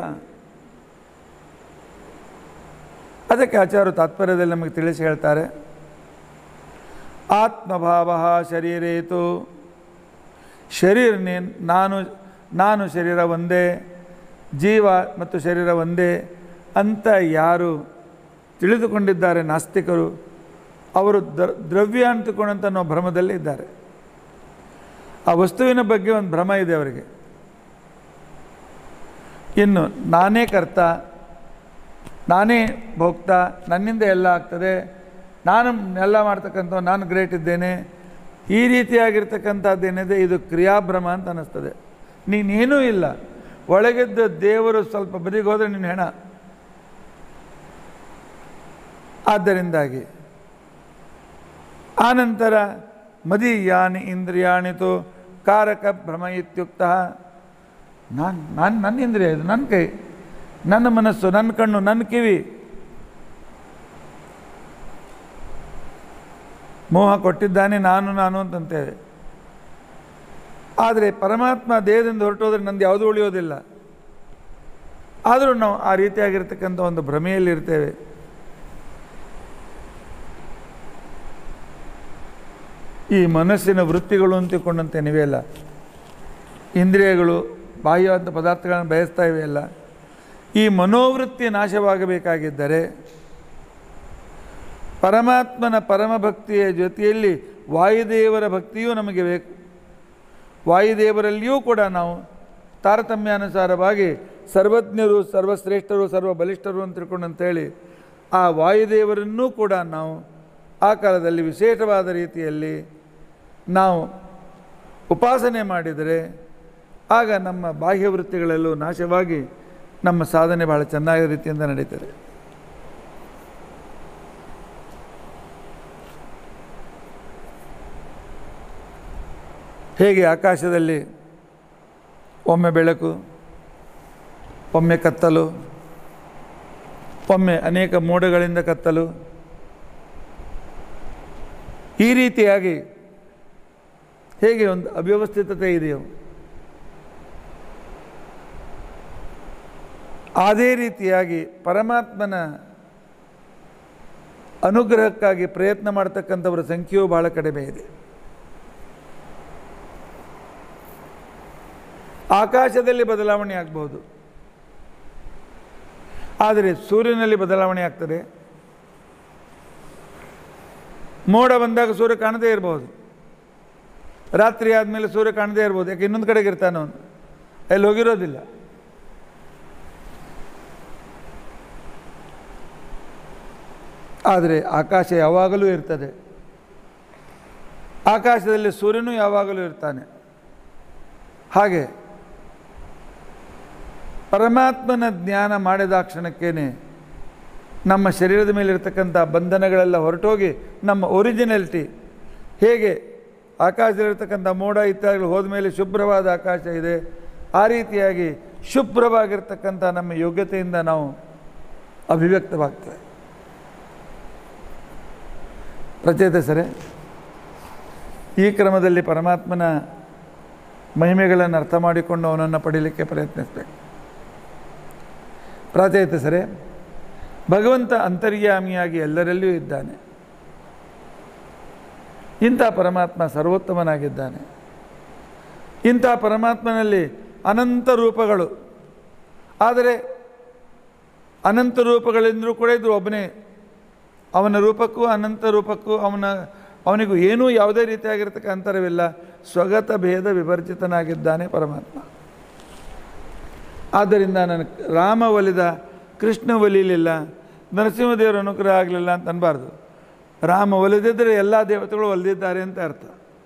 ಅದಕ್ಕೆ ಆಚಾರ್ಯರು ತಾತ್ಪರ್ಯದಲ್ಲಿ ನಮಗೆ ತಿಳಿಸಿ ಹೇಳ್ತಾರೆ. ಆತ್ಮಭಾವ ಶರೀರೇತು ಶರೀರನೇ ನಾನು ಶರೀರ ಒಂದೇ, ಜೀವ ಮತ್ತು ಶರೀರ ಒಂದೇ ಅಂತ ಯಾರು ತಿಳಿದುಕೊಂಡಿದ್ದಾರೆ ನಾಸ್ತಿಕರು, ಅವರು ದ್ರವ್ಯ ಅಂತಕೊಂಡಂಥ ನಾವು ಭ್ರಮದಲ್ಲಿ ಇದ್ದಾರೆ. ಆ ವಸ್ತುವಿನ ಬಗ್ಗೆ ಒಂದು ಭ್ರಮ ಇದೆ ಅವರಿಗೆ. ಇನ್ನು ನಾನೇ ಕರ್ತ, ನಾನೇ ಭೋಕ್ತ, ನನ್ನಿಂದ ಎಲ್ಲ ಆಗ್ತದೆ, ನಾನು ಎಲ್ಲ ಮಾಡ್ತಕ್ಕಂಥ, ನಾನು ಗ್ರೇಟ್ ಇದ್ದೇನೆ, ಈ ರೀತಿಯಾಗಿರ್ತಕ್ಕಂಥದ್ದೇನಿದೆ ಇದು ಕ್ರಿಯಾಭ್ರಮ ಅಂತ ಅನ್ನಿಸ್ತದೆ. ನೀನೇನೂ ಇಲ್ಲ, ಒಳಗಿದ್ದ ದೇವರು ಸ್ವಲ್ಪ ಬದಿಗೆ ಹೋದರೆ ನೀನು ಹೆಣ. ಆದ್ದರಿಂದಾಗಿ ಆನಂತರ ಮದೀಯಾನಿ ಇಂದ್ರಿಯಾಣಿತು ಕಾರಕ ಭ್ರಮ ಇತ್ಯುಕ್ತ. ನನ್ನ ಇಂದ್ರಿಯ ಇದು, ನನ್ನ ಕೈ, ನನ್ನ ಮನಸ್ಸು, ನನ್ನ ಕಣ್ಣು, ನನ್ನ ಕಿವಿ, ಮೋಹ ಕೊಟ್ಟಿದ್ದಾನೆ ನಾನು ಅಂತಂತೇವೆ. ಆದರೆ ಪರಮಾತ್ಮ ದೇಹದಿಂದ ಹೊರಟೋದ್ರೆ ನಂದು ಯಾವುದೂ ಉಳಿಯೋದಿಲ್ಲ. ಆದರೂ ನಾವು ಆ ರೀತಿಯಾಗಿರ್ತಕ್ಕಂಥ ಒಂದು ಭ್ರಮೆಯಲ್ಲಿರ್ತೇವೆ. ಈ ಮನಸ್ಸಿನ ವೃತ್ತಿಗಳು ಅಂತಿಕೊಂಡಂತೆ ನೀವೆಲ್ಲ ಇಂದ್ರಿಯಗಳು ಬಾಹ್ಯವಾದ ಪದಾರ್ಥಗಳನ್ನು ಬಯಸ್ತಾ ಇವೆಯಲ್ಲ, ಈ ಮನೋವೃತ್ತಿ ನಾಶವಾಗಬೇಕಾಗಿದ್ದರೆ ಪರಮಾತ್ಮನ ಪರಮಭಕ್ತಿಯ ಜೊತೆಯಲ್ಲಿ ವಾಯುದೇವರ ಭಕ್ತಿಯೂ ನಮಗೆ ಬೇಕು. ವಾಯುದೇವರಲ್ಲಿಯೂ ಕೂಡ ನಾವು ತಾರತಮ್ಯಾನುಸಾರವಾಗಿ ಸರ್ವಜ್ಞರು, ಸರ್ವಶ್ರೇಷ್ಠರು, ಸರ್ವಬಲಿಷ್ಠರು ಅಂತ ತಿಳ್ಕೊಂಡಂತೇಳಿ ಆ ವಾಯುದೇವರನ್ನೂ ಕೂಡ ನಾವು ಆ ಕಾಲದಲ್ಲಿ ವಿಶೇಷವಾದ ರೀತಿಯಲ್ಲಿ ನಾವು ಉಪಾಸನೆ ಮಾಡಿದರೆ ಆಗ ನಮ್ಮ ಬಾಹ್ಯ ವೃತ್ತಿಗಳೆಲ್ಲೂ ನಾಶವಾಗಿ ನಮ್ಮ ಸಾಧನೆ ಬಹಳ ಚೆನ್ನಾಗಿ ರೀತಿಯಿಂದ ನಡೀತದೆ. ಹೇಗೆ ಆಕಾಶದಲ್ಲಿ ಒಮ್ಮೆ ಬೆಳಕು, ಒಮ್ಮೆ ಕತ್ತಲು, ಒಮ್ಮೆ ಅನೇಕ ಮೋಡಗಳಿಂದ ಕತ್ತಲು, ಈ ರೀತಿಯಾಗಿ ಹೇಗೆ ಒಂದು ಅವ್ಯವಸ್ಥಿತತೆ ಇದೆಯೋ ಅದೇ ರೀತಿಯಾಗಿ ಪರಮಾತ್ಮನ ಅನುಗ್ರಹಕ್ಕಾಗಿ ಪ್ರಯತ್ನ ಮಾಡತಕ್ಕಂಥವರ ಸಂಖ್ಯೆಯೂ ಬಹಳ ಕಡಿಮೆ ಇದೆ. ಆಕಾಶದಲ್ಲಿ ಬದಲಾವಣೆ ಆಗ್ಬೋದು, ಆದರೆ ಸೂರ್ಯನಲ್ಲಿ ಬದಲಾವಣೆ ಆಗ್ತದೆ. ಮೋಡ ಬಂದಾಗ ಸೂರ್ಯ ಕಾಣದೇ ಇರ್ಬೋದು, ರಾತ್ರಿ ಆದಮೇಲೆ ಸೂರ್ಯ ಕಾಣದೇ ಇರ್ಬೋದು, ಯಾಕೆ ಇನ್ನೊಂದು ಕಡೆಗೆ ಇರ್ತಾನೆ ಅವನು, ಅಲ್ಲಿ ಹೋಗಿರೋದಿಲ್ಲ. ಆದರೆ ಆಕಾಶ ಯಾವಾಗಲೂ ಇರ್ತದೆ, ಆಕಾಶದಲ್ಲಿ ಸೂರ್ಯನೂ ಯಾವಾಗಲೂ ಇರ್ತಾನೆ. ಹಾಗೆ ಪರಮಾತ್ಮನ ಜ್ಞಾನ ಮಾಡಿದಾಕ್ಷಣಕ್ಕೇನೆ ನಮ್ಮ ಶರೀರದ ಮೇಲೆ ಇರತಕ್ಕಂಥ ಬಂಧನಗಳೆಲ್ಲ ಹೊರಟೋಗಿ ನಮ್ಮ ಒರಿಜಿನಲಿಟಿ ಹೇಗೆ ಆಕಾಶದಲ್ಲಿರ್ತಕ್ಕಂಥ ಮೋಡ ಇತ್ಯಾದಿಗಳು ಹೋದ ಮೇಲೆ ಶುಭ್ರವಾದ ಆಕಾಶ ಇದೆ, ಆ ರೀತಿಯಾಗಿ ಶುಭ್ರವಾಗಿರ್ತಕ್ಕಂಥ ನಮ್ಮ ಯೋಗ್ಯತೆಯಿಂದ ನಾವು ಅಭಿವ್ಯಕ್ತವಾಗ್ತೇವೆ. ಪ್ರಚೇತಸರೇ, ಈ ಕ್ರಮದಲ್ಲಿ ಪರಮಾತ್ಮನ ಮಹಿಮೆಗಳನ್ನು ಅರ್ಥ ಮಾಡಿಕೊಂಡು ಅವನನ್ನು ಪಡೀಲಿಕ್ಕೆ ಪ್ರಯತ್ನಿಸಬೇಕು. ಪ್ರಚೇತಸರೇ, ಭಗವಂತ ಅಂತರ್ಯಾಮಿಯಾಗಿ ಎಲ್ಲರಲ್ಲಿಯೂ ಇದ್ದಾನೆ. ಇಂಥ ಪರಮಾತ್ಮ ಸರ್ವೋತ್ತಮನಾಗಿದ್ದಾನೆ. ಇಂಥ ಪರಮಾತ್ಮನಲ್ಲಿ ಅನಂತ ರೂಪಗಳು, ಆದರೆ ಅನಂತ ರೂಪಗಳೆಂದರೂ ಕೂಡ ಇದು ಒಬ್ಬನೇ. ಅವನ ರೂಪಕ್ಕೂ ಅನಂತ ರೂಪಕ್ಕೂ ಅವನಿಗೂ ಏನೂ ಯಾವುದೇ ರೀತಿಯಾಗಿರ್ತಕ್ಕ ಅಂತರವಿಲ್ಲ. ಸ್ವಗತ ಭೇದ ವಿವರ್ಜಿತನಾಗಿದ್ದಾನೆ ಪರಮಾತ್ಮ. ಆದ್ದರಿಂದ ನಾನು ರಾಮ ಒಲಿದ ಕೃಷ್ಣ ಒಲಿಲಿಲ್ಲ, ನರಸಿಂಹದೇವರ ಅನುಗ್ರಹ ಆಗಲಿಲ್ಲ ಅಂತ ಅನ್ಬಾರ್ದು. ರಾಮ ಒಲಿದಿದ್ದರೆ ಎಲ್ಲ ದೇವತೆಗಳು ಒಲಿದಿದ್ದಾರೆ ಅಂತ ಅರ್ಥ.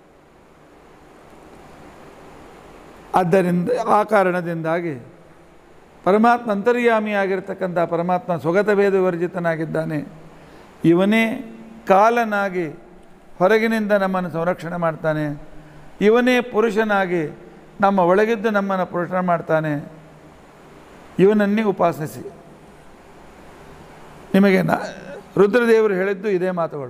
ಆದ್ದರಿಂದ ಆ ಕಾರಣದಿಂದಾಗಿ ಪರಮಾತ್ಮ ಅಂತರ್ಯಾಮಿಯಾಗಿರ್ತಕ್ಕಂಥ ಪರಮಾತ್ಮ ಸ್ವಗತ ಭೇದ ವಿವರ್ಜಿತನಾಗಿದ್ದಾನೆ. ಇವನೇ ಕಾಲನಾಗಿ ಹೊರಗಿನಿಂದ ನಮ್ಮನ್ನು ಸಂರಕ್ಷಣೆ ಮಾಡ್ತಾನೆ. ಇವನೇ ಪುರುಷನಾಗಿ ನಮ್ಮ ಒಳಗಿದ್ದು ನಮ್ಮನ್ನು ಪುರುಷ ಮಾಡ್ತಾನೆ. ಇವನನ್ನೇ ಉಪಾಸಿಸಿ. ನಿಮಗೆ ರುದ್ರದೇವರು ಹೇಳಿದ್ದು ಇದೇ ಮಾತುಗಳು,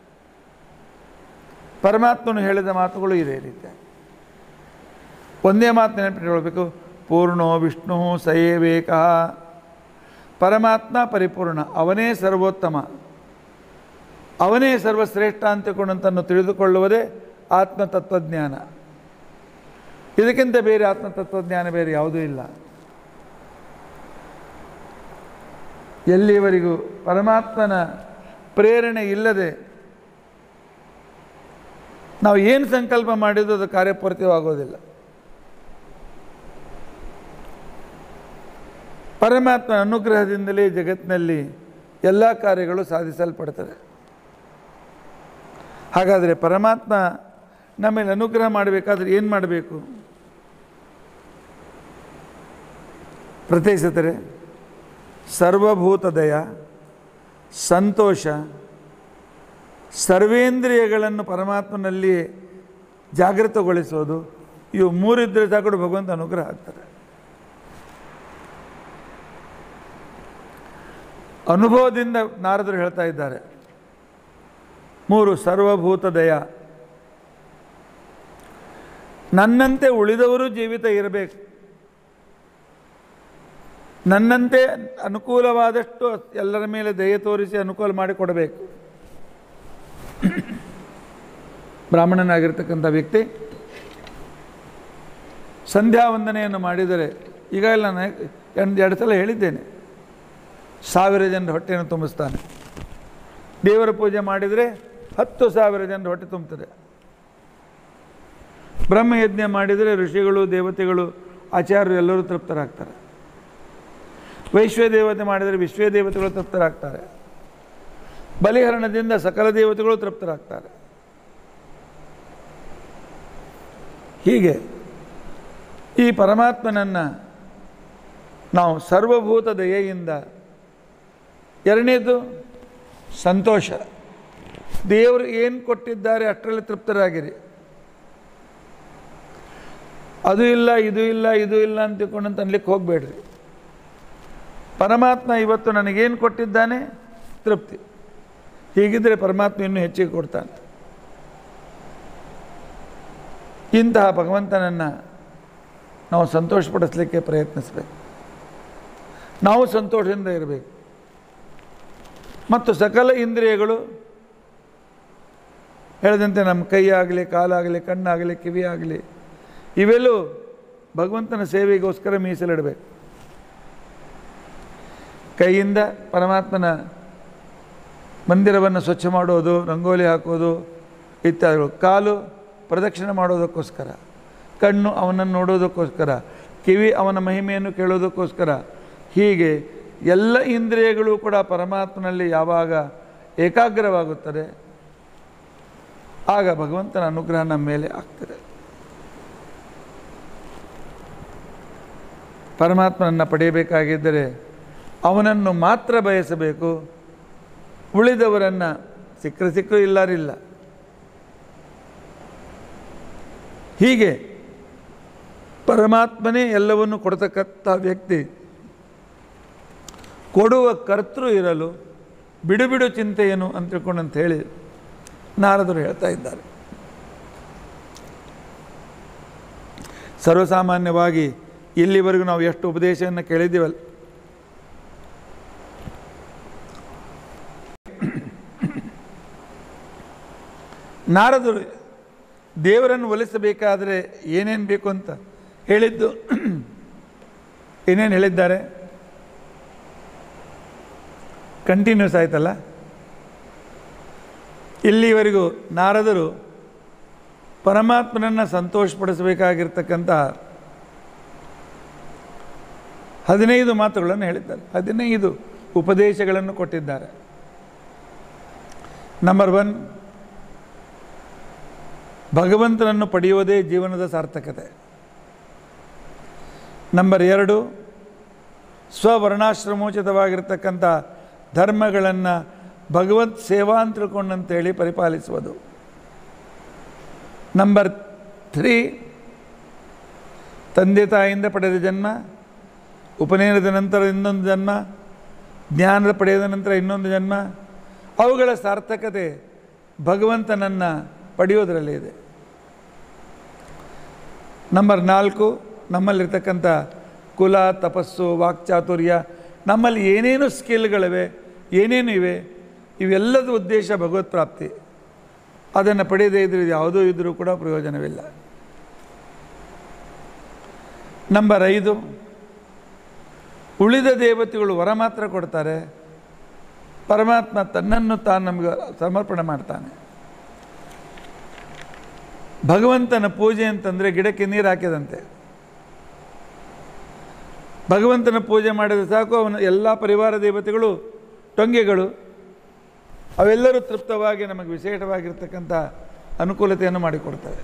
ಪರಮಾತ್ಮನು ಹೇಳಿದ ಮಾತುಗಳು ಇದೇ ರೀತಿ. ಒಂದೇ ಮಾತು ನೆನಪಿಟ್ಕೊಳ್ಬೇಕು, ಪೂರ್ಣೋ ವಿಷ್ಣು ಸಯೇವೇಕ. ಪರಮಾತ್ಮ ಪರಿಪೂರ್ಣ, ಅವನೇ ಸರ್ವೋತ್ತಮ, ಅವನೇ ಸರ್ವಶ್ರೇಷ್ಠ ಅಂತಕೊಂಡಂತನ್ನು ತಿಳಿದುಕೊಳ್ಳುವುದೇ ಆತ್ಮತತ್ವಜ್ಞಾನ. ಇದಕ್ಕಿಂತ ಬೇರೆ ಆತ್ಮತತ್ವಜ್ಞಾನ ಬೇರೆ ಯಾವುದೂ ಇಲ್ಲ. ಎಲ್ಲಿಯವರೆಗೂ ಪರಮಾತ್ಮನ ಪ್ರೇರಣೆ ಇಲ್ಲದೆ ನಾವು ಏನು ಸಂಕಲ್ಪ ಮಾಡಿದ್ದು ಅದು ಕಾರ್ಯಪೂರ್ತಿಯಾಗೋದಿಲ್ಲ. ಪರಮಾತ್ಮನ ಅನುಗ್ರಹದಿಂದಲೇ ಜಗತ್ತಿನಲ್ಲಿ ಎಲ್ಲ ಕಾರ್ಯಗಳು ಸಾಧಿಸಲ್ಪಡ್ತದೆ. ಹಾಗಾದರೆ ಪರಮಾತ್ಮ ನಮ್ಮಲ್ಲಿ ಅನುಗ್ರಹ ಮಾಡಬೇಕಾದ್ರೆ ಏನು ಮಾಡಬೇಕು? ಪ್ರತ್ಯೇಕಿಸುತ್ತಾರೆ, ಸರ್ವಭೂತ ದಯ, ಸಂತೋಷ, ಸರ್ವೇಂದ್ರಿಯಗಳನ್ನು ಪರಮಾತ್ಮನಲ್ಲಿ ಜಾಗೃತಗೊಳಿಸೋದು, ಇವು ಮೂರಿದ್ದರೆ ಸಾಕು ಭಗವಂತ ಅನುಗ್ರಹ ಆಗ್ತಾರೆ. ಅನುಭವದಿಂದ ನಾರದರು ಹೇಳ್ತಾ ಇದ್ದಾರೆ. 3 ಸರ್ವಭೂತ ದಯ, ನನ್ನಂತೆ ಉಳಿದವರು ಜೀವಿತ ಇರಬೇಕು, ನನ್ನಂತೆ ಅನುಕೂಲವಾದಷ್ಟು ಎಲ್ಲರ ಮೇಲೆ ದಯೆ ತೋರಿಸಿ ಅನುಕೂಲ ಮಾಡಿಕೊಡಬೇಕು. ಬ್ರಾಹ್ಮಣನಾಗಿರ್ತಕ್ಕಂಥ ವ್ಯಕ್ತಿ ಸಂಧ್ಯಾ ವಂದನೆಯನ್ನು ಮಾಡಿದರೆ, ಈಗಾಗಲೇ ನಾನು 2 ಸಲ ಹೇಳಿದ್ದೇನೆ, 1000 ಜನರ ಹೊಟ್ಟೆಯನ್ನು ತುಂಬಿಸ್ತಾನೆ. ದೇವರ ಪೂಜೆ ಮಾಡಿದರೆ 10,000 ಜನರ ಹೊಟ್ಟೆ ತುಂಬುತ್ತದೆ. ಬ್ರಹ್ಮಯಜ್ಞ ಮಾಡಿದರೆ ಋಷಿಗಳು, ದೇವತೆಗಳು, ಆಚಾರ್ಯರು ಎಲ್ಲರೂ ತೃಪ್ತರಾಗ್ತಾರೆ. ವೈಶ್ವದೇವತೆ ಮಾಡಿದರೆ ವಿಶ್ವದೇವತೆಗಳು ತೃಪ್ತರಾಗ್ತಾರೆ. ಬಲಿಹರಣದಿಂದ ಸಕಲ ದೇವತೆಗಳು ತೃಪ್ತರಾಗ್ತಾರೆ. ಹೀಗೆ ಈ ಪರಮಾತ್ಮನನ್ನು ನಾವು ಸರ್ವಭೂತ ದಯೆಯಿಂದ, ಎರಡನೇದು ಸಂತೋಷ, ದೇವರು ಏನು ಕೊಟ್ಟಿದ್ದಾರೆ ಅಷ್ಟರಲ್ಲಿ ತೃಪ್ತರಾಗಿರಿ. ಅದು ಇಲ್ಲ, ಇದು ಇಲ್ಲ, ಇದು ಇಲ್ಲ ಅಂತ ತಿಳ್ಕೊಂಡಂತ ಅನ್ಲಿಕ್ಕೆ ಹೋಗಬೇಡ್ರಿ. ಪರಮಾತ್ಮ ಇವತ್ತು ನನಗೇನು ಕೊಟ್ಟಿದ್ದಾನೆ ತೃಪ್ತಿ. ಹೀಗಿದ್ದರೆ ಪರಮಾತ್ಮ ಇನ್ನೂ ಹೆಚ್ಚಿಗೆ ಕೊಡ್ತಾನೆ. ಇಂತಹ ಭಗವಂತನನ್ನು ನಾವು ಸಂತೋಷಪಡಿಸಲಿಕ್ಕೆ ಪ್ರಯತ್ನಿಸಬೇಕು. ನಾವು ಸಂತೋಷದಿಂದ ಇರಬೇಕು. ಮತ್ತು ಸಕಲ ಇಂದ್ರಿಯಗಳು ಹೇಳಿದಂತೆ ನಮ್ಮ ಕೈ ಆಗಲಿ, ಕಾಲಾಗಲಿ, ಕಣ್ಣಾಗಲಿ, ಕಿವಿ ಆಗಲಿ, ಇವೆಲ್ಲೂ ಭಗವಂತನ ಸೇವೆಗೋಸ್ಕರ ಮೀಸಲಿಡಬೇಕು. ಕೈಯಿಂದ ಪರಮಾತ್ಮನ ಮಂದಿರವನ್ನು ಸ್ವಚ್ಛ ಮಾಡೋದು, ರಂಗೋಲಿ ಹಾಕೋದು ಇತ್ಯಾದಿಗಳು. ಕಾಲು ಪ್ರದಕ್ಷಿಣೆ ಮಾಡೋದಕ್ಕೋಸ್ಕರ, ಕಣ್ಣು ಅವನನ್ನು ನೋಡೋದಕ್ಕೋಸ್ಕರ, ಕಿವಿ ಅವನ ಮಹಿಮೆಯನ್ನು ಕೇಳೋದಕ್ಕೋಸ್ಕರ. ಹೀಗೆ ಎಲ್ಲ ಇಂದ್ರಿಯಗಳು ಕೂಡ ಪರಮಾತ್ಮನಲ್ಲಿ ಯಾವಾಗ ಏಕಾಗ್ರವಾಗುತ್ತದೆ ಆಗ ಭಗವಂತನ ಅನುಗ್ರಹ ನಮ್ಮ ಮೇಲೆ ಆಗ್ತದೆ. ಪರಮಾತ್ಮನನ್ನು ಪಡೆಯಬೇಕಾಗಿದ್ದರೆ ಅವನನ್ನು ಮಾತ್ರ ಬಯಸಬೇಕು. ಉಳಿದವರನ್ನು ಸಿಕ್ಕರೂ ಇಲ್ಲಾರಿಲ್ಲ. ಹೀಗೆ ಪರಮಾತ್ಮನೇ ಎಲ್ಲವನ್ನು ಕೊಡ್ತಕ್ಕಂಥ ವ್ಯಕ್ತಿ. ಕೊಡುವ ಕರ್ತೃ ಇರಲು ಬಿಡು ಬಿಡು ಚಿಂತೆಯೇನು ಅಂತ ತಿಳ್ಕೊಂಡಂತ ಹೇಳಿ ನಾರದರು ಹೇಳ್ತಾ ಇದ್ದಾರೆ. ಸರ್ವಸಾಮಾನ್ಯವಾಗಿ ಇಲ್ಲಿವರೆಗೂ ನಾವು ಎಷ್ಟು ಉಪದೇಶವನ್ನು ಕೇಳಿದ್ದೀವಲ್ಲ, ನಾರದರು ದೇವರನ್ನು ಒಲಿಸಬೇಕಾದರೆ ಏನೇನು ಬೇಕು ಅಂತ ಹೇಳಿದ್ದು, ಏನೇನು ಹೇಳಿದ್ದಾರೆ ಕಂಟಿನ್ಯೂಸ್ ಆಯ್ತಲ್ಲ. ಇಲ್ಲಿವರೆಗೂ ನಾರದರು ಪರಮಾತ್ಮನನ್ನು ಸಂತೋಷಪಡಿಸಬೇಕಾಗಿರ್ತಕ್ಕಂಥ 15 ಮಾತುಗಳನ್ನು ಹೇಳಿದ್ದಾರೆ, 15 ಉಪದೇಶಗಳನ್ನು ಕೊಟ್ಟಿದ್ದಾರೆ. ನಂಬರ್ 1, ಭಗವಂತನನ್ನು ಪಡೆಯುವುದೇ ಜೀವನದ ಸಾರ್ಥಕತೆ. ನಂಬರ್ 2, ಸ್ವವರ್ಣಾಶ್ರಮೋಚಿತವಾಗಿರ್ತಕ್ಕಂಥ ಧರ್ಮಗಳನ್ನು ಭಗವತ್ ಸೇವಾ ಅಂತ ತಿಳ್ಕೊಂಡಂತೇಳಿ ಪರಿಪಾಲಿಸುವುದು. ನಂಬರ್ 3, ತಂದೆ ತಾಯಿಯಿಂದ ಪಡೆದ ಜನ್ಮ, ಉಪನಯನದ ನಂತರ ಇನ್ನೊಂದು ಜನ್ಮ, ಜ್ಞಾನದ ಪಡೆದ ನಂತರ ಇನ್ನೊಂದು ಜನ್ಮ, ಅವುಗಳ ಸಾರ್ಥಕತೆ ಭಗವಂತನನ್ನು ಪಡೆಯೋದರಲ್ಲೇ ಇದೆ. ನಂಬರ್ 4, ನಮ್ಮಲ್ಲಿರ್ತಕ್ಕಂಥ ಕುಲ, ತಪಸ್ಸು, ವಾಕ್ಚಾತುರ್ಯ, ನಮ್ಮಲ್ಲಿ ಏನೇನು ಸ್ಕಿಲ್ಗಳಿವೆ, ಏನೇನು ಇವೆ, ಇವೆಲ್ಲದ ಉದ್ದೇಶ ಭಗವತ್ ಪ್ರಾಪ್ತಿ. ಅದನ್ನು ಪಡೆಯದೇ ಇದ್ರೆ ಯಾವುದೂ ಇದ್ದರೂ ಕೂಡ ಪ್ರಯೋಜನವಿಲ್ಲ. ನಂಬರ್ 5, ಉಳಿದ ದೇವತೆಗಳು ವರ ಮಾತ್ರ ಕೊಡ್ತಾರೆ, ಪರಮಾತ್ಮ ತನ್ನನ್ನು ತಾನು ನಮಗೆ ಸಮರ್ಪಣೆ ಮಾಡ್ತಾನೆ. ಭಗವಂತನ ಪೂಜೆ ಅಂತಂದರೆ ಗಿಡಕ್ಕೆ ನೀರು ಹಾಕಿದಂತೆ. ಭಗವಂತನ ಪೂಜೆ ಮಾಡಿದರೆ ಸಾಕು, ಅವನ ಎಲ್ಲ ಪರಿವಾರ ದೇವತೆಗಳು, ಟೊಂಗೆಗಳು ಅವೆಲ್ಲರೂ ತೃಪ್ತವಾಗಿ ನಮಗೆ ವಿಶೇಷವಾಗಿರ್ತಕ್ಕಂಥ ಅನುಕೂಲತೆಯನ್ನು ಮಾಡಿಕೊಡ್ತವೆ.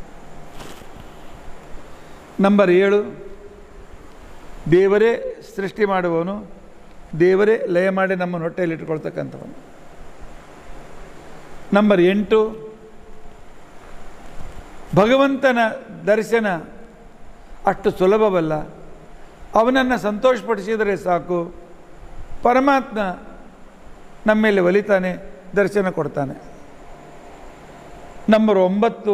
ನಂಬರ್ 7, ದೇವರೇ ಸೃಷ್ಟಿ ಮಾಡುವವನು, ದೇವರೇ ಲಯ ಮಾಡಿ ನಮ್ಮನ್ನು ಹೊಟ್ಟೆಯಲ್ಲಿ ಇಟ್ಕೊಳ್ತಕ್ಕಂಥವನು. ನಂಬರ್ 8, ಭಗವಂತನ ದರ್ಶನ ಅಷ್ಟು ಸುಲಭವಲ್ಲ. ಅವನನ್ನು ಸಂತೋಷಪಡಿಸಿದರೆ ಸಾಕು, ಪರಮಾತ್ಮ ನಮ್ಮ ಮೇಲೆ ಒಲಿತಾನೆ, ದರ್ಶನ ಕೊಡ್ತಾನೆ. ನಂಬರ್ 9,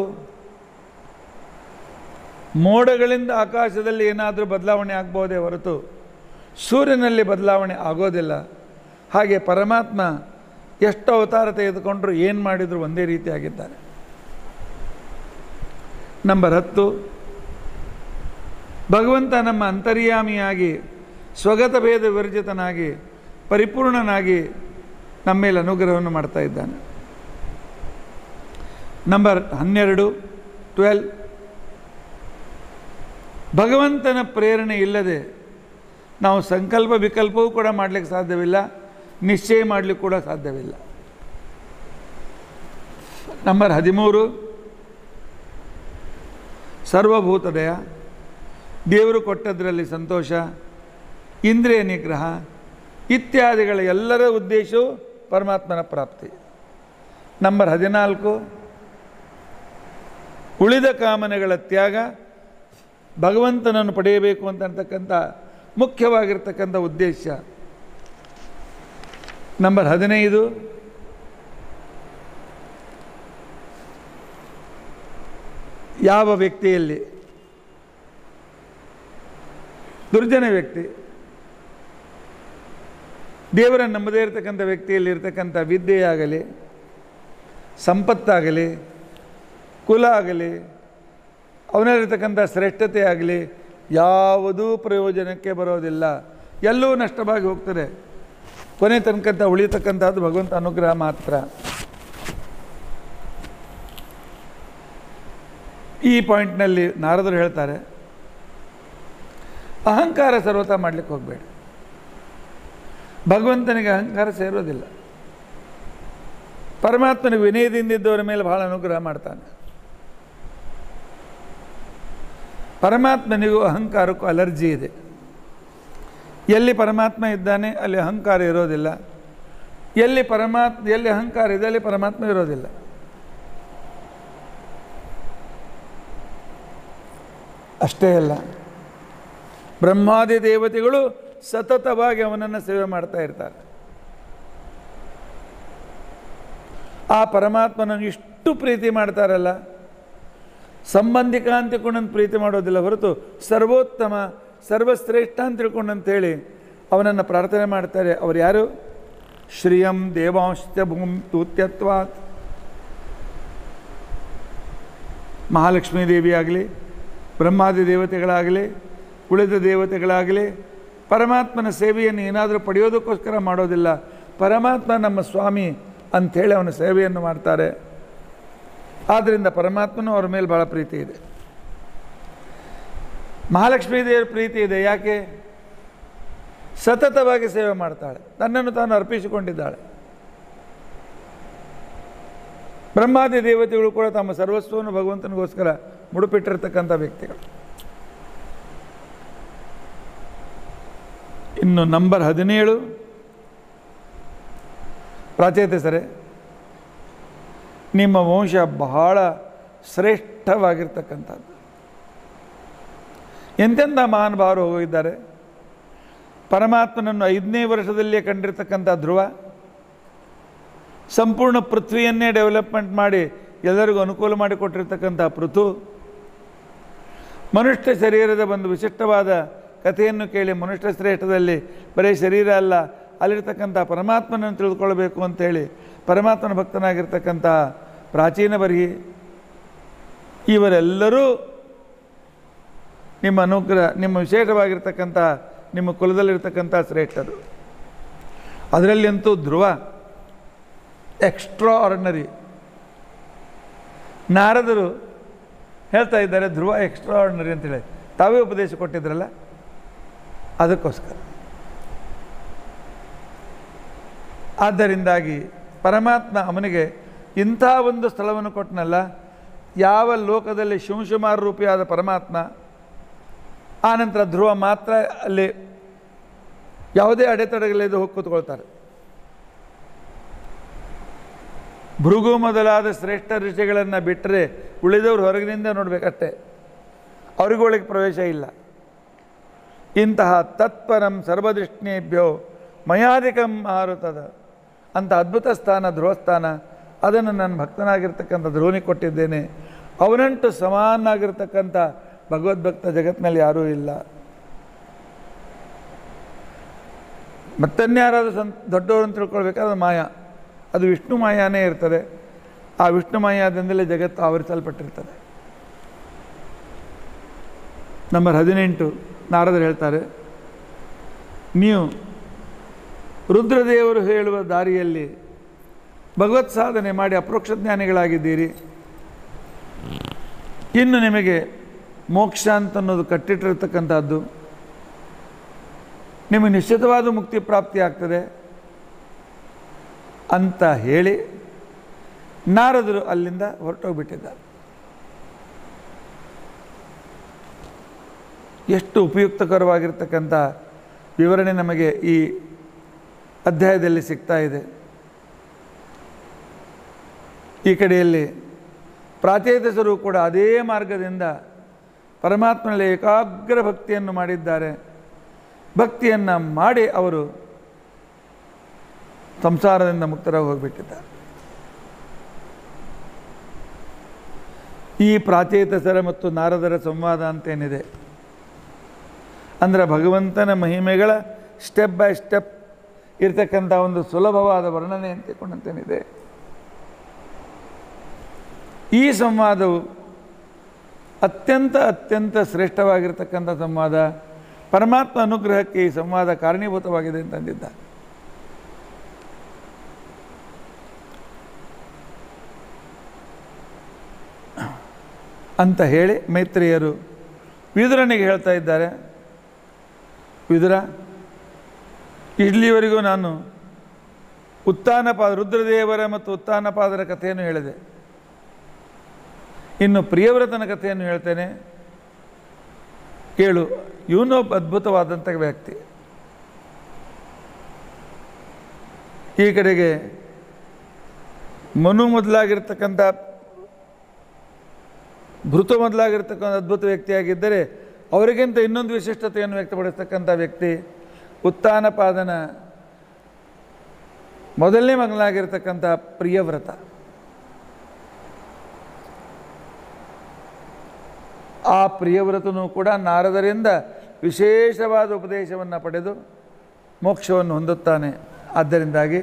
ಮೋಡಗಳಿಂದ ಆಕಾಶದಲ್ಲಿ ಏನಾದರೂ ಬದಲಾವಣೆ ಆಗ್ಬೋದೇ ಹೊರತು ಸೂರ್ಯನಲ್ಲಿ ಬದಲಾವಣೆ ಆಗೋದಿಲ್ಲ. ಹಾಗೆ ಪರಮಾತ್ಮ ಎಷ್ಟು ಅವತಾರ ತೆಗೆದುಕೊಂಡ್ರು ಏನು ಮಾಡಿದರೂ ಒಂದೇ ರೀತಿಯಾಗಿದ್ದಾನೆ. ನಂಬರ್ 10, ಭಗವಂತ ನಮ್ಮ ಅಂತರ್ಯಾಮಿಯಾಗಿ ಸ್ವಗತ ಭೇದ ವಿವರ್ಜಿತನಾಗಿ ಪರಿಪೂರ್ಣನಾಗಿ ನಮ್ಮ ಮೇಲೆ ಅನುಗ್ರಹವನ್ನು ಮಾಡ್ತಾ ಇದ್ದಾನೆ. ನಂಬರ್ 12, ಭಗವಂತನ ಪ್ರೇರಣೆ ಇಲ್ಲದೆ ನಾವು ಸಂಕಲ್ಪ ವಿಕಲ್ಪವೂ ಕೂಡ ಮಾಡಲಿಕ್ಕೆ ಸಾಧ್ಯವಿಲ್ಲ, ನಿಶ್ಚಯ ಮಾಡಲಿಕ್ಕೆ ಕೂಡ ಸಾಧ್ಯವಿಲ್ಲ. ನಂಬರ್ 13, ಸರ್ವಭೂತದಯ, ದೇವರು ಕೊಟ್ಟದ್ರಲ್ಲಿ ಸಂತೋಷ, ಇಂದ್ರಿಯ ನಿಗ್ರಹ ಇತ್ಯಾದಿಗಳ ಎಲ್ಲರ ಉದ್ದೇಶವು ಪರಮಾತ್ಮನ ಪ್ರಾಪ್ತಿ. ನಂಬರ್ 14, ಉಳಿದ ಕಾಮನೆಗಳ ತ್ಯಾಗ, ಭಗವಂತನನ್ನು ಪಡೆಯಬೇಕು ಅಂತಕ್ಕಂಥ ಮುಖ್ಯವಾಗಿರ್ತಕ್ಕಂಥ ಉದ್ದೇಶ. ನಂಬರ್ 15, ಯಾವ ವ್ಯಕ್ತಿಯಲ್ಲಿ ದುರ್ಜನ ವ್ಯಕ್ತಿ, ದೇವರನ್ನು ನಂಬದೇ ಇರತಕ್ಕಂಥ ವ್ಯಕ್ತಿಯಲ್ಲಿ ಇರತಕ್ಕಂಥ ವಿದ್ಯೆಯಾಗಲಿ, ಸಂಪತ್ತಾಗಲಿ, ಕುಲ ಆಗಲಿ, ಅವನಲ್ಲಿರ್ತಕ್ಕಂಥ ಶ್ರೇಷ್ಠತೆ ಆಗಲಿ ಯಾವುದೂ ಪ್ರಯೋಜನಕ್ಕೆ ಬರೋದಿಲ್ಲ, ಎಲ್ಲವೂ ನಷ್ಟವಾಗಿ ಹೋಗ್ತದೆ. ಕೊನೆ ತನಕ ಉಳಿಯತಕ್ಕಂಥದ್ದು ಭಗವಂತ ಅನುಗ್ರಹ ಮಾತ್ರ. ಈ ಪಾಯಿಂಟ್ನಲ್ಲಿ ನಾರದರು ಹೇಳ್ತಾರೆ, ಅಹಂಕಾರ ಸರ್ವತಾ ಮಾಡಲಿಕ್ಕೆ ಹೋಗಬೇಡಿ. ಭಗವಂತನಿಗೆ ಅಹಂಕಾರ ಸೇರೋದಿಲ್ಲ. ಪರಮಾತ್ಮನಿಗೆ ವಿನಯದಿಂದಿದ್ದವರ ಮೇಲೆ ಬಹಳ ಅನುಗ್ರಹ ಮಾಡ್ತಾನೆ. ಪರಮಾತ್ಮನಿಗೂ ಅಹಂಕಾರಕ್ಕೂ ಅಲರ್ಜಿ ಇದೆ. ಎಲ್ಲಿ ಪರಮಾತ್ಮ ಇದ್ದಾನೆ ಅಲ್ಲಿ ಅಹಂಕಾರ ಇರೋದಿಲ್ಲ, ಎಲ್ಲಿ ಅಹಂಕಾರ ಇದೆ ಅಲ್ಲಿ ಪರಮಾತ್ಮ ಇರೋದಿಲ್ಲ. ಅಷ್ಟೇ ಅಲ್ಲ, ಬ್ರಹ್ಮಾದಿ ದೇವತೆಗಳು ಸತತವಾಗಿ ಅವನನ್ನು ಸೇವೆ ಮಾಡ್ತಾ ಇರ್ತಾರೆ. ಆ ಪರಮಾತ್ಮನನ್ನು ಇಷ್ಟು ಪ್ರೀತಿ ಮಾಡ್ತಾರಲ್ಲ, ಸಂಬಂಧಿಕ ಅಂತ ತಿಳ್ಕೊಂಡಂತ ಪ್ರೀತಿ ಮಾಡೋದಿಲ್ಲ ಹೊರತು ಸರ್ವೋತ್ತಮ ಸರ್ವಶ್ರೇಷ್ಠ ಅಂತ ತಿಳ್ಕೊಂಡಂತೇಳಿ ಅವನನ್ನು ಪ್ರಾರ್ಥನೆ ಮಾಡ್ತಾರೆ. ಅವರು ಯಾರು? ಶ್ರಿಯಂ ದೇವಾಂಶ್ಚ ಭೂಂ ತೂತ್ಯತ್ವಾತ್. ಮಹಾಲಕ್ಷ್ಮೀ ದೇವಿ ಆಗಲಿ, ಬ್ರಹ್ಮಾದಿ ದೇವತೆಗಳಾಗಲಿ, ಉಳಿದ ದೇವತೆಗಳಾಗಲಿ ಪರಮಾತ್ಮನ ಸೇವೆಯನ್ನು ಏನಾದರೂ ಪಡೆಯೋದಕ್ಕೋಸ್ಕರ ಮಾಡೋದಿಲ್ಲ. ಪರಮಾತ್ಮ ನಮ್ಮ ಸ್ವಾಮಿ ಅಂಥೇಳಿ ಅವನ ಸೇವೆಯನ್ನು ಮಾಡ್ತಾರೆ. ಆದ್ದರಿಂದ ಪರಮಾತ್ಮನೂ ಅವ್ರ ಮೇಲೆ ಭಾಳ ಪ್ರೀತಿ ಇದೆ. ಮಹಾಲಕ್ಷ್ಮೀ ದೇವರ ಪ್ರೀತಿ ಇದೆ. ಯಾಕೆ? ಸತತವಾಗಿ ಸೇವೆ ಮಾಡ್ತಾಳೆ, ತನ್ನನ್ನು ತಾನು ಅರ್ಪಿಸಿಕೊಂಡಿದ್ದಾಳೆ. ಬ್ರಹ್ಮಾದಿ ದೇವತೆಗಳು ಕೂಡ ತಮ್ಮ ಸರ್ವಸ್ವವನ್ನು ಭಗವಂತನಿಗೋಸ್ಕರ ಮುಡುಪಿಟ್ಟಿರ್ತಕ್ಕಂಥ ವ್ಯಕ್ತಿಗಳು. ಇನ್ನು ನಂಬರ್ 17, ಪ್ರಾಚೇತಸರೇ, ನಿಮ್ಮ ವಂಶ ಬಹಳ ಶ್ರೇಷ್ಠವಾಗಿರ್ತಕ್ಕಂಥದ್ದು. ಎಂತೆಂಥ ಮಹಾನುಭಾವರು ಹೋಗಿದ್ದಾರೆ. ಪರಮಾತ್ಮನನ್ನು 5ನೇ ವರ್ಷದಲ್ಲಿಯೇ ಕಂಡಿರ್ತಕ್ಕಂಥ ಧ್ರುವ, ಸಂಪೂರ್ಣ ಪೃಥ್ವಿಯನ್ನೇ ಡೆವಲಪ್ಮೆಂಟ್ ಮಾಡಿ ಎಲ್ಲರಿಗೂ ಅನುಕೂಲ ಮಾಡಿಕೊಟ್ಟಿರ್ತಕ್ಕಂಥ ಪೃಥು, ಮನುಷ್ಯ ಶರೀರದ ಒಂದು ವಿಶಿಷ್ಟವಾದ ಕಥೆಯನ್ನು ಕೇಳಿ ಮನುಷ್ಯ ಶ್ರೇಷ್ಠದಲ್ಲಿ ಬರೀ ಶರೀರ ಅಲ್ಲ, ಅಲ್ಲಿರ್ತಕ್ಕಂಥ ಪರಮಾತ್ಮನನ್ನು ತಿಳಿದುಕೊಳ್ಬೇಕು ಅಂಥೇಳಿ ಪರಮಾತ್ಮನ ಭಕ್ತನಾಗಿರ್ತಕ್ಕಂಥ ಪ್ರಾಚೀನ ಬರ್ಹಿ, ಇವರೆಲ್ಲರೂ ನಿಮ್ಮ ಅನುಗ್ರಹ, ನಿಮ್ಮ ವಿಶೇಷವಾಗಿರ್ತಕ್ಕಂಥ ನಿಮ್ಮ ಕುಲದಲ್ಲಿರ್ತಕ್ಕಂಥ ಶ್ರೇಷ್ಠರು. ಅದರಲ್ಲಂತೂ ಧ್ರುವ ಎಕ್ಸ್ಟ್ರಾ ಆರ್ಡಿನರಿ. ನಾರದರು ಹೇಳ್ತಾ ಇದ್ದಾರೆ ಧ್ರುವ ಎಕ್ಸ್ಟ್ರಾ ಆರ್ಡಿನರಿ ಅಂತೇಳಿ, ತಾವೇ ಉಪದೇಶ ಕೊಟ್ಟಿದ್ರಲ್ಲ, ಅದಕ್ಕೋಸ್ಕರ. ಆದ್ದರಿಂದಾಗಿ ಪರಮಾತ್ಮ ಅವನಿಗೆ ಇಂಥ ಒಂದು ಸ್ಥಳವನ್ನು ಕೊಟ್ಟನಲ್ಲ, ಯಾವ ಲೋಕದಲ್ಲಿ ಶಿಂಶುಮಾರ ರೂಪಿಯಾದ ಪರಮಾತ್ಮ, ಆನಂತರ ಧ್ರುವ ಮಾತ್ರ ಅಲ್ಲಿ ಯಾವುದೇ ಅಡೆತಡೆಗಳಿಲ್ಲದೆ ಹೋಗಿ ಕೂತ್ಕೊಳ್ತಾರೆ. ಭೃಗು ಮೊದಲಾದ ಶ್ರೇಷ್ಠ ಋಷಿಗಳನ್ನು ಬಿಟ್ಟರೆ ಉಳಿದವರು ಹೊರಗಿನಿಂದ ನೋಡಬೇಕಷ್ಟೇ, ಅವರಿಗೊಳಗೆ ಪ್ರವೇಶ ಇಲ್ಲ. ಇಂತಹ ತತ್ಪರಂ ಸರ್ವದೃಷ್ಟಿಭ್ಯೋ ಮಯಾಧಿಕಂ ಆರುತದ ಅಂತ ಅದ್ಭುತ ಸ್ಥಾನ ಧ್ರುವಸ್ಥಾನ, ಅದನ್ನು ನನ್ನ ಭಕ್ತನಾಗಿರ್ತಕ್ಕಂಥ ಧ್ರುವನಿಗೆ ಕೊಟ್ಟಿದ್ದೇನೆ. ಅವನಂಟು ಸಮಾನಾಗಿರ್ತಕ್ಕಂಥ ಭಗವದ್ಭಕ್ತ ಜಗತ್ತಿನಲ್ಲಿ ಯಾರೂ ಇಲ್ಲ. ಮತ್ತನ್ಯಾರಾದರೂ ದೊಡ್ಡವರು ಅಂತ ತಿಳ್ಕೊಳ್ಬೇಕಾದ್ರೆ ಮಾಯಾ, ಅದು ವಿಷ್ಣು ಮಾಯಾನೇ ಇರ್ತದೆ. ಆ ವಿಷ್ಣು ಮಾಯಾದಿಂದಲೇ ಜಗತ್ತು ಆವರಿಸಲ್ಪಟ್ಟಿರ್ತದೆ. ನಂಬರ್ 18 ನಾರದರು ಹೇಳ್ತಾರೆ, ನೀವು ರುದ್ರದೇವರು ಹೇಳುವ ದಾರಿಯಲ್ಲಿ ಭಗವತ್ ಸಾಧನೆ ಮಾಡಿ ಅಪರೋಕ್ಷ ಜ್ಞಾನಿಗಳಾಗಿದ್ದೀರಿ. ಇನ್ನು ನಿಮಗೆ ಮೋಕ್ಷ ಅಂತನ್ನೋದು ಕಟ್ಟಿಟ್ಟಿರ್ತಕ್ಕಂಥದ್ದು, ನಿಮಗೆ ನಿಶ್ಚಿತವಾದ ಮುಕ್ತಿ ಪ್ರಾಪ್ತಿ ಆಗ್ತದೆ ಅಂತ ಹೇಳಿ ನಾರದರು ಅಲ್ಲಿಂದ ಹೊರಟೋಗ್ಬಿಟ್ಟಿದ್ದಾರೆ. ಎಷ್ಟು ಉಪಯುಕ್ತಕರವಾಗಿರ್ತಕ್ಕಂಥ ವಿವರಣೆ ನಮಗೆ ಈ ಅಧ್ಯಾಯದಲ್ಲಿ ಸಿಗ್ತಾ ಇದೆ. ಈ ಕಡೆಯಲ್ಲಿ ಪ್ರಾಚೇತಸರು ಕೂಡ ಅದೇ ಮಾರ್ಗದಿಂದ ಪರಮಾತ್ಮನಲ್ಲಿ ಏಕಾಗ್ರ ಭಕ್ತಿಯನ್ನು ಮಾಡಿದ್ದಾರೆ. ಭಕ್ತಿಯನ್ನು ಮಾಡಿ ಅವರು ಸಂಸಾರದಿಂದ ಮುಕ್ತರಾಗಿ ಹೋಗಿಬಿಟ್ಟಿದ್ದಾರೆ. ಈ ಪ್ರಾಚೇತಸರ ಮತ್ತು ನಾರದರ ಸಂವಾದ ಅಂತೇನಿದೆ ಅಂದರೆ ಭಗವಂತನ ಮಹಿಮೆಗಳ ಸ್ಟೆಪ್ ಬೈ ಸ್ಟೆಪ್ ಇರ್ತಕ್ಕಂಥ ಒಂದು ಸುಲಭವಾದ ವರ್ಣನೆ ಅಂತೇನಿದೆ. ಈ ಸಂವಾದವು ಅತ್ಯಂತ ಶ್ರೇಷ್ಠವಾಗಿರ್ತಕ್ಕಂಥ ಸಂವಾದ. ಪರಮಾತ್ಮ ಅನುಗ್ರಹಕ್ಕೆ ಈ ಸಂವಾದ ಕಾರಣೀಭೂತವಾಗಿದೆ ಅಂತಂದಿದ್ದ. ಅಂತ ಹೇಳಿ ಮೈತ್ರೇಯರು ವಿದುರನಿಗೆ ಹೇಳ್ತಾ ಇದ್ದಾರೆ, ವಿದುರ, ಇಲ್ಲಿವರೆಗೂ ನಾನು ರುದ್ರದೇವರ ಮತ್ತು ಉತ್ಥಾನಪಾದರ ಕಥೆಯನ್ನು ಹೇಳಿದೆ. ಇನ್ನು ಪ್ರಿಯವ್ರತನ ಕಥೆಯನ್ನು ಹೇಳ್ತೇನೆ, ಕೇಳು. ಇವನು ಅದ್ಭುತವಾದಂಥ ವ್ಯಕ್ತಿ. ಈ ಕಡೆಗೆ ಮನು ಮೊದಲಾಗಿರ್ತಕ್ಕಂಥ ಭೃತು ಮೊದಲಾಗಿರ್ತಕ್ಕಂಥ ಅದ್ಭುತ ವ್ಯಕ್ತಿಯಾಗಿದ್ದರೆ, ಅವರಿಗಿಂತ ಇನ್ನೊಂದು ವಿಶಿಷ್ಟತೆಯನ್ನು ವ್ಯಕ್ತಪಡಿಸ್ತಕ್ಕಂಥ ವ್ಯಕ್ತಿ ಉತ್ಥಾನಪಾದನ ಮೊದಲನೇ ಮಗನಾಗಿರ್ತಕ್ಕಂಥ ಪ್ರಿಯವ್ರತ. ಆ ಪ್ರಿಯವ್ರತನೂ ಕೂಡ ನಾರದರಿಂದ ವಿಶೇಷವಾದ ಉಪದೇಶವನ್ನು ಪಡೆದು ಮೋಕ್ಷವನ್ನು ಹೊಂದುತ್ತಾನೆ. ಆದ್ದರಿಂದಾಗಿ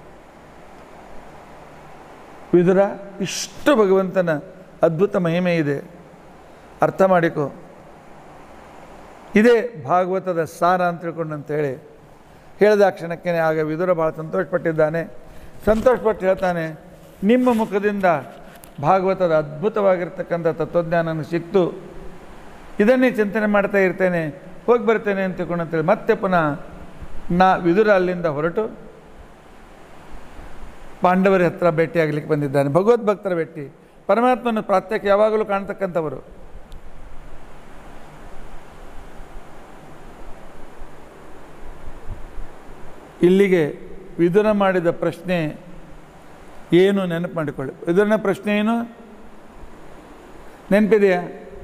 ವಿದುರ, ಇಷ್ಟು ಭಗವಂತನ ಅದ್ಭುತ ಮಹಿಮೆ ಇದೆ, ಅರ್ಥ ಮಾಡಿಕೊ. ಇದೇ ಭಾಗವತದ ಸಾರ ಅಂತ ತಿಳ್ಕೊಂಡಂತೇಳಿ ಹೇಳಿದ ಕ್ಷಣಕ್ಕೆ ಆಗ ವಿದುರ ಭಾಳ ಸಂತೋಷಪಟ್ಟಿದ್ದಾನೆ. ಸಂತೋಷಪಟ್ಟು ಹೇಳ್ತಾನೆ, ನಿಮ್ಮ ಮುಖದಿಂದ ಭಾಗವತದ ಅದ್ಭುತವಾಗಿರ್ತಕ್ಕಂಥ ತತ್ವಜ್ಞಾನ ಸಿಕ್ತು, ಇದನ್ನೇ ಚಿಂತನೆ ಮಾಡ್ತಾ ಇರ್ತೇನೆ, ಹೋಗಿ ಬರ್ತೇನೆ ಅಂತ ತಿಳ್ಕೊಂಡಂತೇಳಿ ಮತ್ತೆ ಪುನಃ ವಿದುರ ಅಲ್ಲಿಂದ ಹೊರಟು ಪಾಂಡವರ ಹತ್ರ ಭೇಟಿಯಾಗಲಿಕ್ಕೆ ಬಂದಿದ್ದಾನೆ. ಭಗವದ್ಭಕ್ತರ ಭೇಟಿ, ಪರಮಾತ್ಮನ ಪ್ರಾತ್ಯಕ್ಕೆ ಯಾವಾಗಲೂ ಕಾಣ್ತಕ್ಕಂಥವರು. ಇಲ್ಲಿಗೆ ವಿದುರ ಮಾಡಿದ ಪ್ರಶ್ನೆ ಏನು ನೆನಪು ಮಾಡಿಕೊಳ್ಳಿ. ವಿದುರನ ಪ್ರಶ್ನೆ ಏನು ನೆನಪಿದೆಯಾ?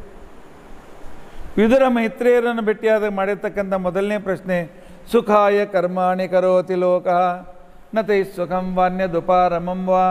ವಿದುರ ಮೈತ್ರೇಯರನ್ನು ಭೇಟಿಯಾದಾಗ ಮಾಡಿರ್ತಕ್ಕಂಥ ಮೊದಲನೇ ಪ್ರಶ್ನೆ, ಸುಖಾಯ ಕರ್ಮಾಣಿ ಕರೋತಿ ಲೋಕ ನತೈ ಸುಖಂ ವಾನ್ಯದುಪಾರಮಂ ವಾ.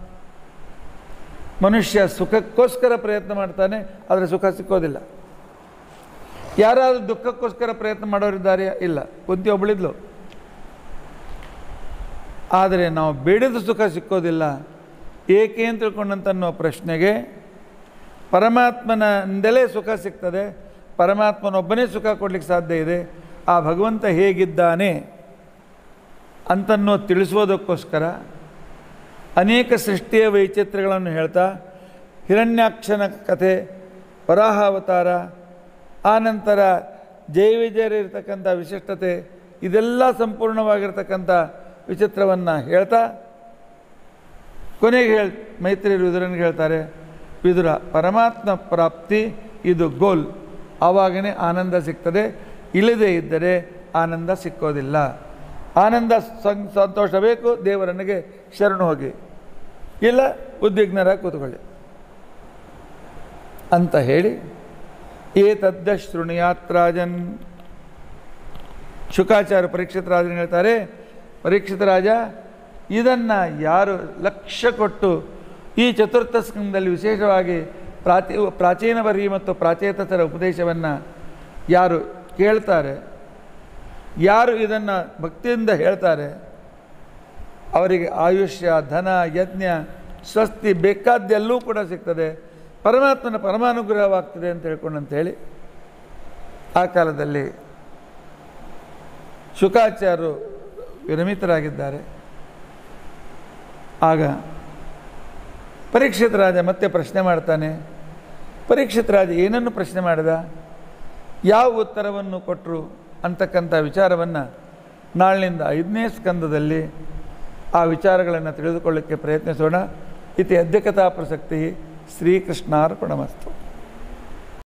ಮನುಷ್ಯ ಸುಖಕ್ಕೋಸ್ಕರ ಪ್ರಯತ್ನ ಮಾಡ್ತಾನೆ, ಆದರೆ ಸುಖ ಸಿಕ್ಕೋದಿಲ್ಲ. ಯಾರಾದರೂ ದುಃಖಕ್ಕೋಸ್ಕರ ಪ್ರಯತ್ನ ಮಾಡೋರಿದ್ದಾರೆ? ಇಲ್ಲ. ಕುಂತಿ ಒಬ್ಬಳಿದ್ಲು, ಆದರೆ ನಾವು ಬೇಡದ ಸುಖ ಸಿಕ್ಕೋದಿಲ್ಲ ಏಕೆ ಅಂತ ತಿಳ್ಕೊಂಡಂತನ್ನೋ ಪ್ರಶ್ನೆಗೆ ಪರಮಾತ್ಮನಿಂದಲೇ ಸುಖ ಸಿಗ್ತದೆ, ಪರಮಾತ್ಮನೊಬ್ಬನೇ ಸುಖ ಕೊಡಲಿಕ್ಕೆ ಸಾಧ್ಯ ಇದೆ. ಆ ಭಗವಂತ ಹೇಗಿದ್ದಾನೆ ಅಂತನ್ನೋ ತಿಳಿಸೋದಕ್ಕೋಸ್ಕರ ಅನೇಕ ಸೃಷ್ಟಿಯ ವೈಚಿತ್ರ್ಯಗಳನ್ನು ಹೇಳ್ತಾ ಹಿರಣ್ಯಾಕ್ಷನ ಕಥೆ, ವರಾಹಾವತಾರ, ಆನಂತರ ಜಯ ವಿಜಯರಿರ್ತಕ್ಕಂಥ ವಿಶಿಷ್ಟತೆ, ಇದೆಲ್ಲ ಸಂಪೂರ್ಣವಾಗಿರ್ತಕ್ಕಂಥ ವಿಚಿತ್ರವನ್ನು ಹೇಳ್ತಾ ಕೊನೆಗೆ ಮೈತ್ರಿಯರು ವಿದುರನಿಗೆ ಹೇಳ್ತಾರೆ, ವಿದುರ ಪರಮಾತ್ಮ ಪ್ರಾಪ್ತಿ ಇದು ಗೋಲ್, ಆವಾಗನೇ ಆನಂದ ಸಿಗ್ತದೆ, ಇಲ್ಲದೇ ಇದ್ದರೆ ಆನಂದ ಸಿಕ್ಕೋದಿಲ್ಲ. ಆನಂದ ಸಂತೋಷ ಬೇಕು, ದೇವರನಿಗೆ ಶರಣು ಹೋಗಿ, ಇಲ್ಲ ಉದ್ವಿಗ್ನರಾಗಿ ಕೂತ್ಕೊಳ್ಳಿ ಅಂತ ಹೇಳಿ ಏತದ್ದ ಶೃಣುಯಾತ್ ರಾಜನ್. ಶುಕಾಚಾರ್ಯ ಪರೀಕ್ಷಿತ ರಾಜನ ಹೇಳ್ತಾರೆ, ಪರೀಕ್ಷಿತ ರಾಜ ಇದನ್ನು ಯಾರು ಲಕ್ಷ್ಯ ಕೊಟ್ಟು ಈ ಚತುರ್ಥ ಸ್ಕಂದದಲ್ಲಿ ವಿಶೇಷವಾಗಿ ಪ್ರಾಚೀನ ಬರಿ ಮತ್ತು ಪ್ರಾಚೇತರ ಉಪದೇಶವನ್ನು ಯಾರು ಕೇಳ್ತಾರೆ, ಯಾರು ಇದನ್ನು ಭಕ್ತಿಯಿಂದ ಹೇಳ್ತಾರೆ, ಅವರಿಗೆ ಆಯುಷ್ಯ, ಧನ, ಯಜ್ಞ, ಸ್ವಸ್ತಿ ಬೇಕಾದ್ದೆಲ್ಲೂ ಕೂಡ ಸಿಗ್ತದೆ, ಪರಮಾತ್ಮನ ಪರಮಾನುಗ್ರಹವಾಗ್ತದೆ ಅಂತ ಹೇಳ್ಕೊಂಡಂತೇಳಿ ಆ ಕಾಲದಲ್ಲಿ ಶುಕಾಚಾರ್ಯರು ವಿರಮಿತರಾಗಿದ್ದಾರೆ. ಆಗ ಪರೀಕ್ಷಿತ ರಾಜ ಮತ್ತೆ ಪ್ರಶ್ನೆ ಮಾಡ್ತಾನೆ. ಪರೀಕ್ಷಿತ ರಾಜ ಏನನ್ನು ಪ್ರಶ್ನೆ ಮಾಡಿದ, ಯಾವ ಉತ್ತರವನ್ನು ಕೊಟ್ಟರು ಅಂತಕ್ಕಂಥ ವಿಚಾರವನ್ನು ನಾಳಿನಿಂದ 5ನೇ ಸ್ಕಂದದಲ್ಲಿ ಆ ವಿಚಾರಗಳನ್ನು ತಿಳಿದುಕೊಳ್ಳಕ್ಕೆ ಪ್ರಯತ್ನಿಸೋಣ. ಇತಿ ಅದ್ಯ ಕಥಾ ಪ್ರಸಕ್ತಿ. ಶ್ರೀಕೃಷ್ಣಾರ್ಪಣಮಸ್ತು.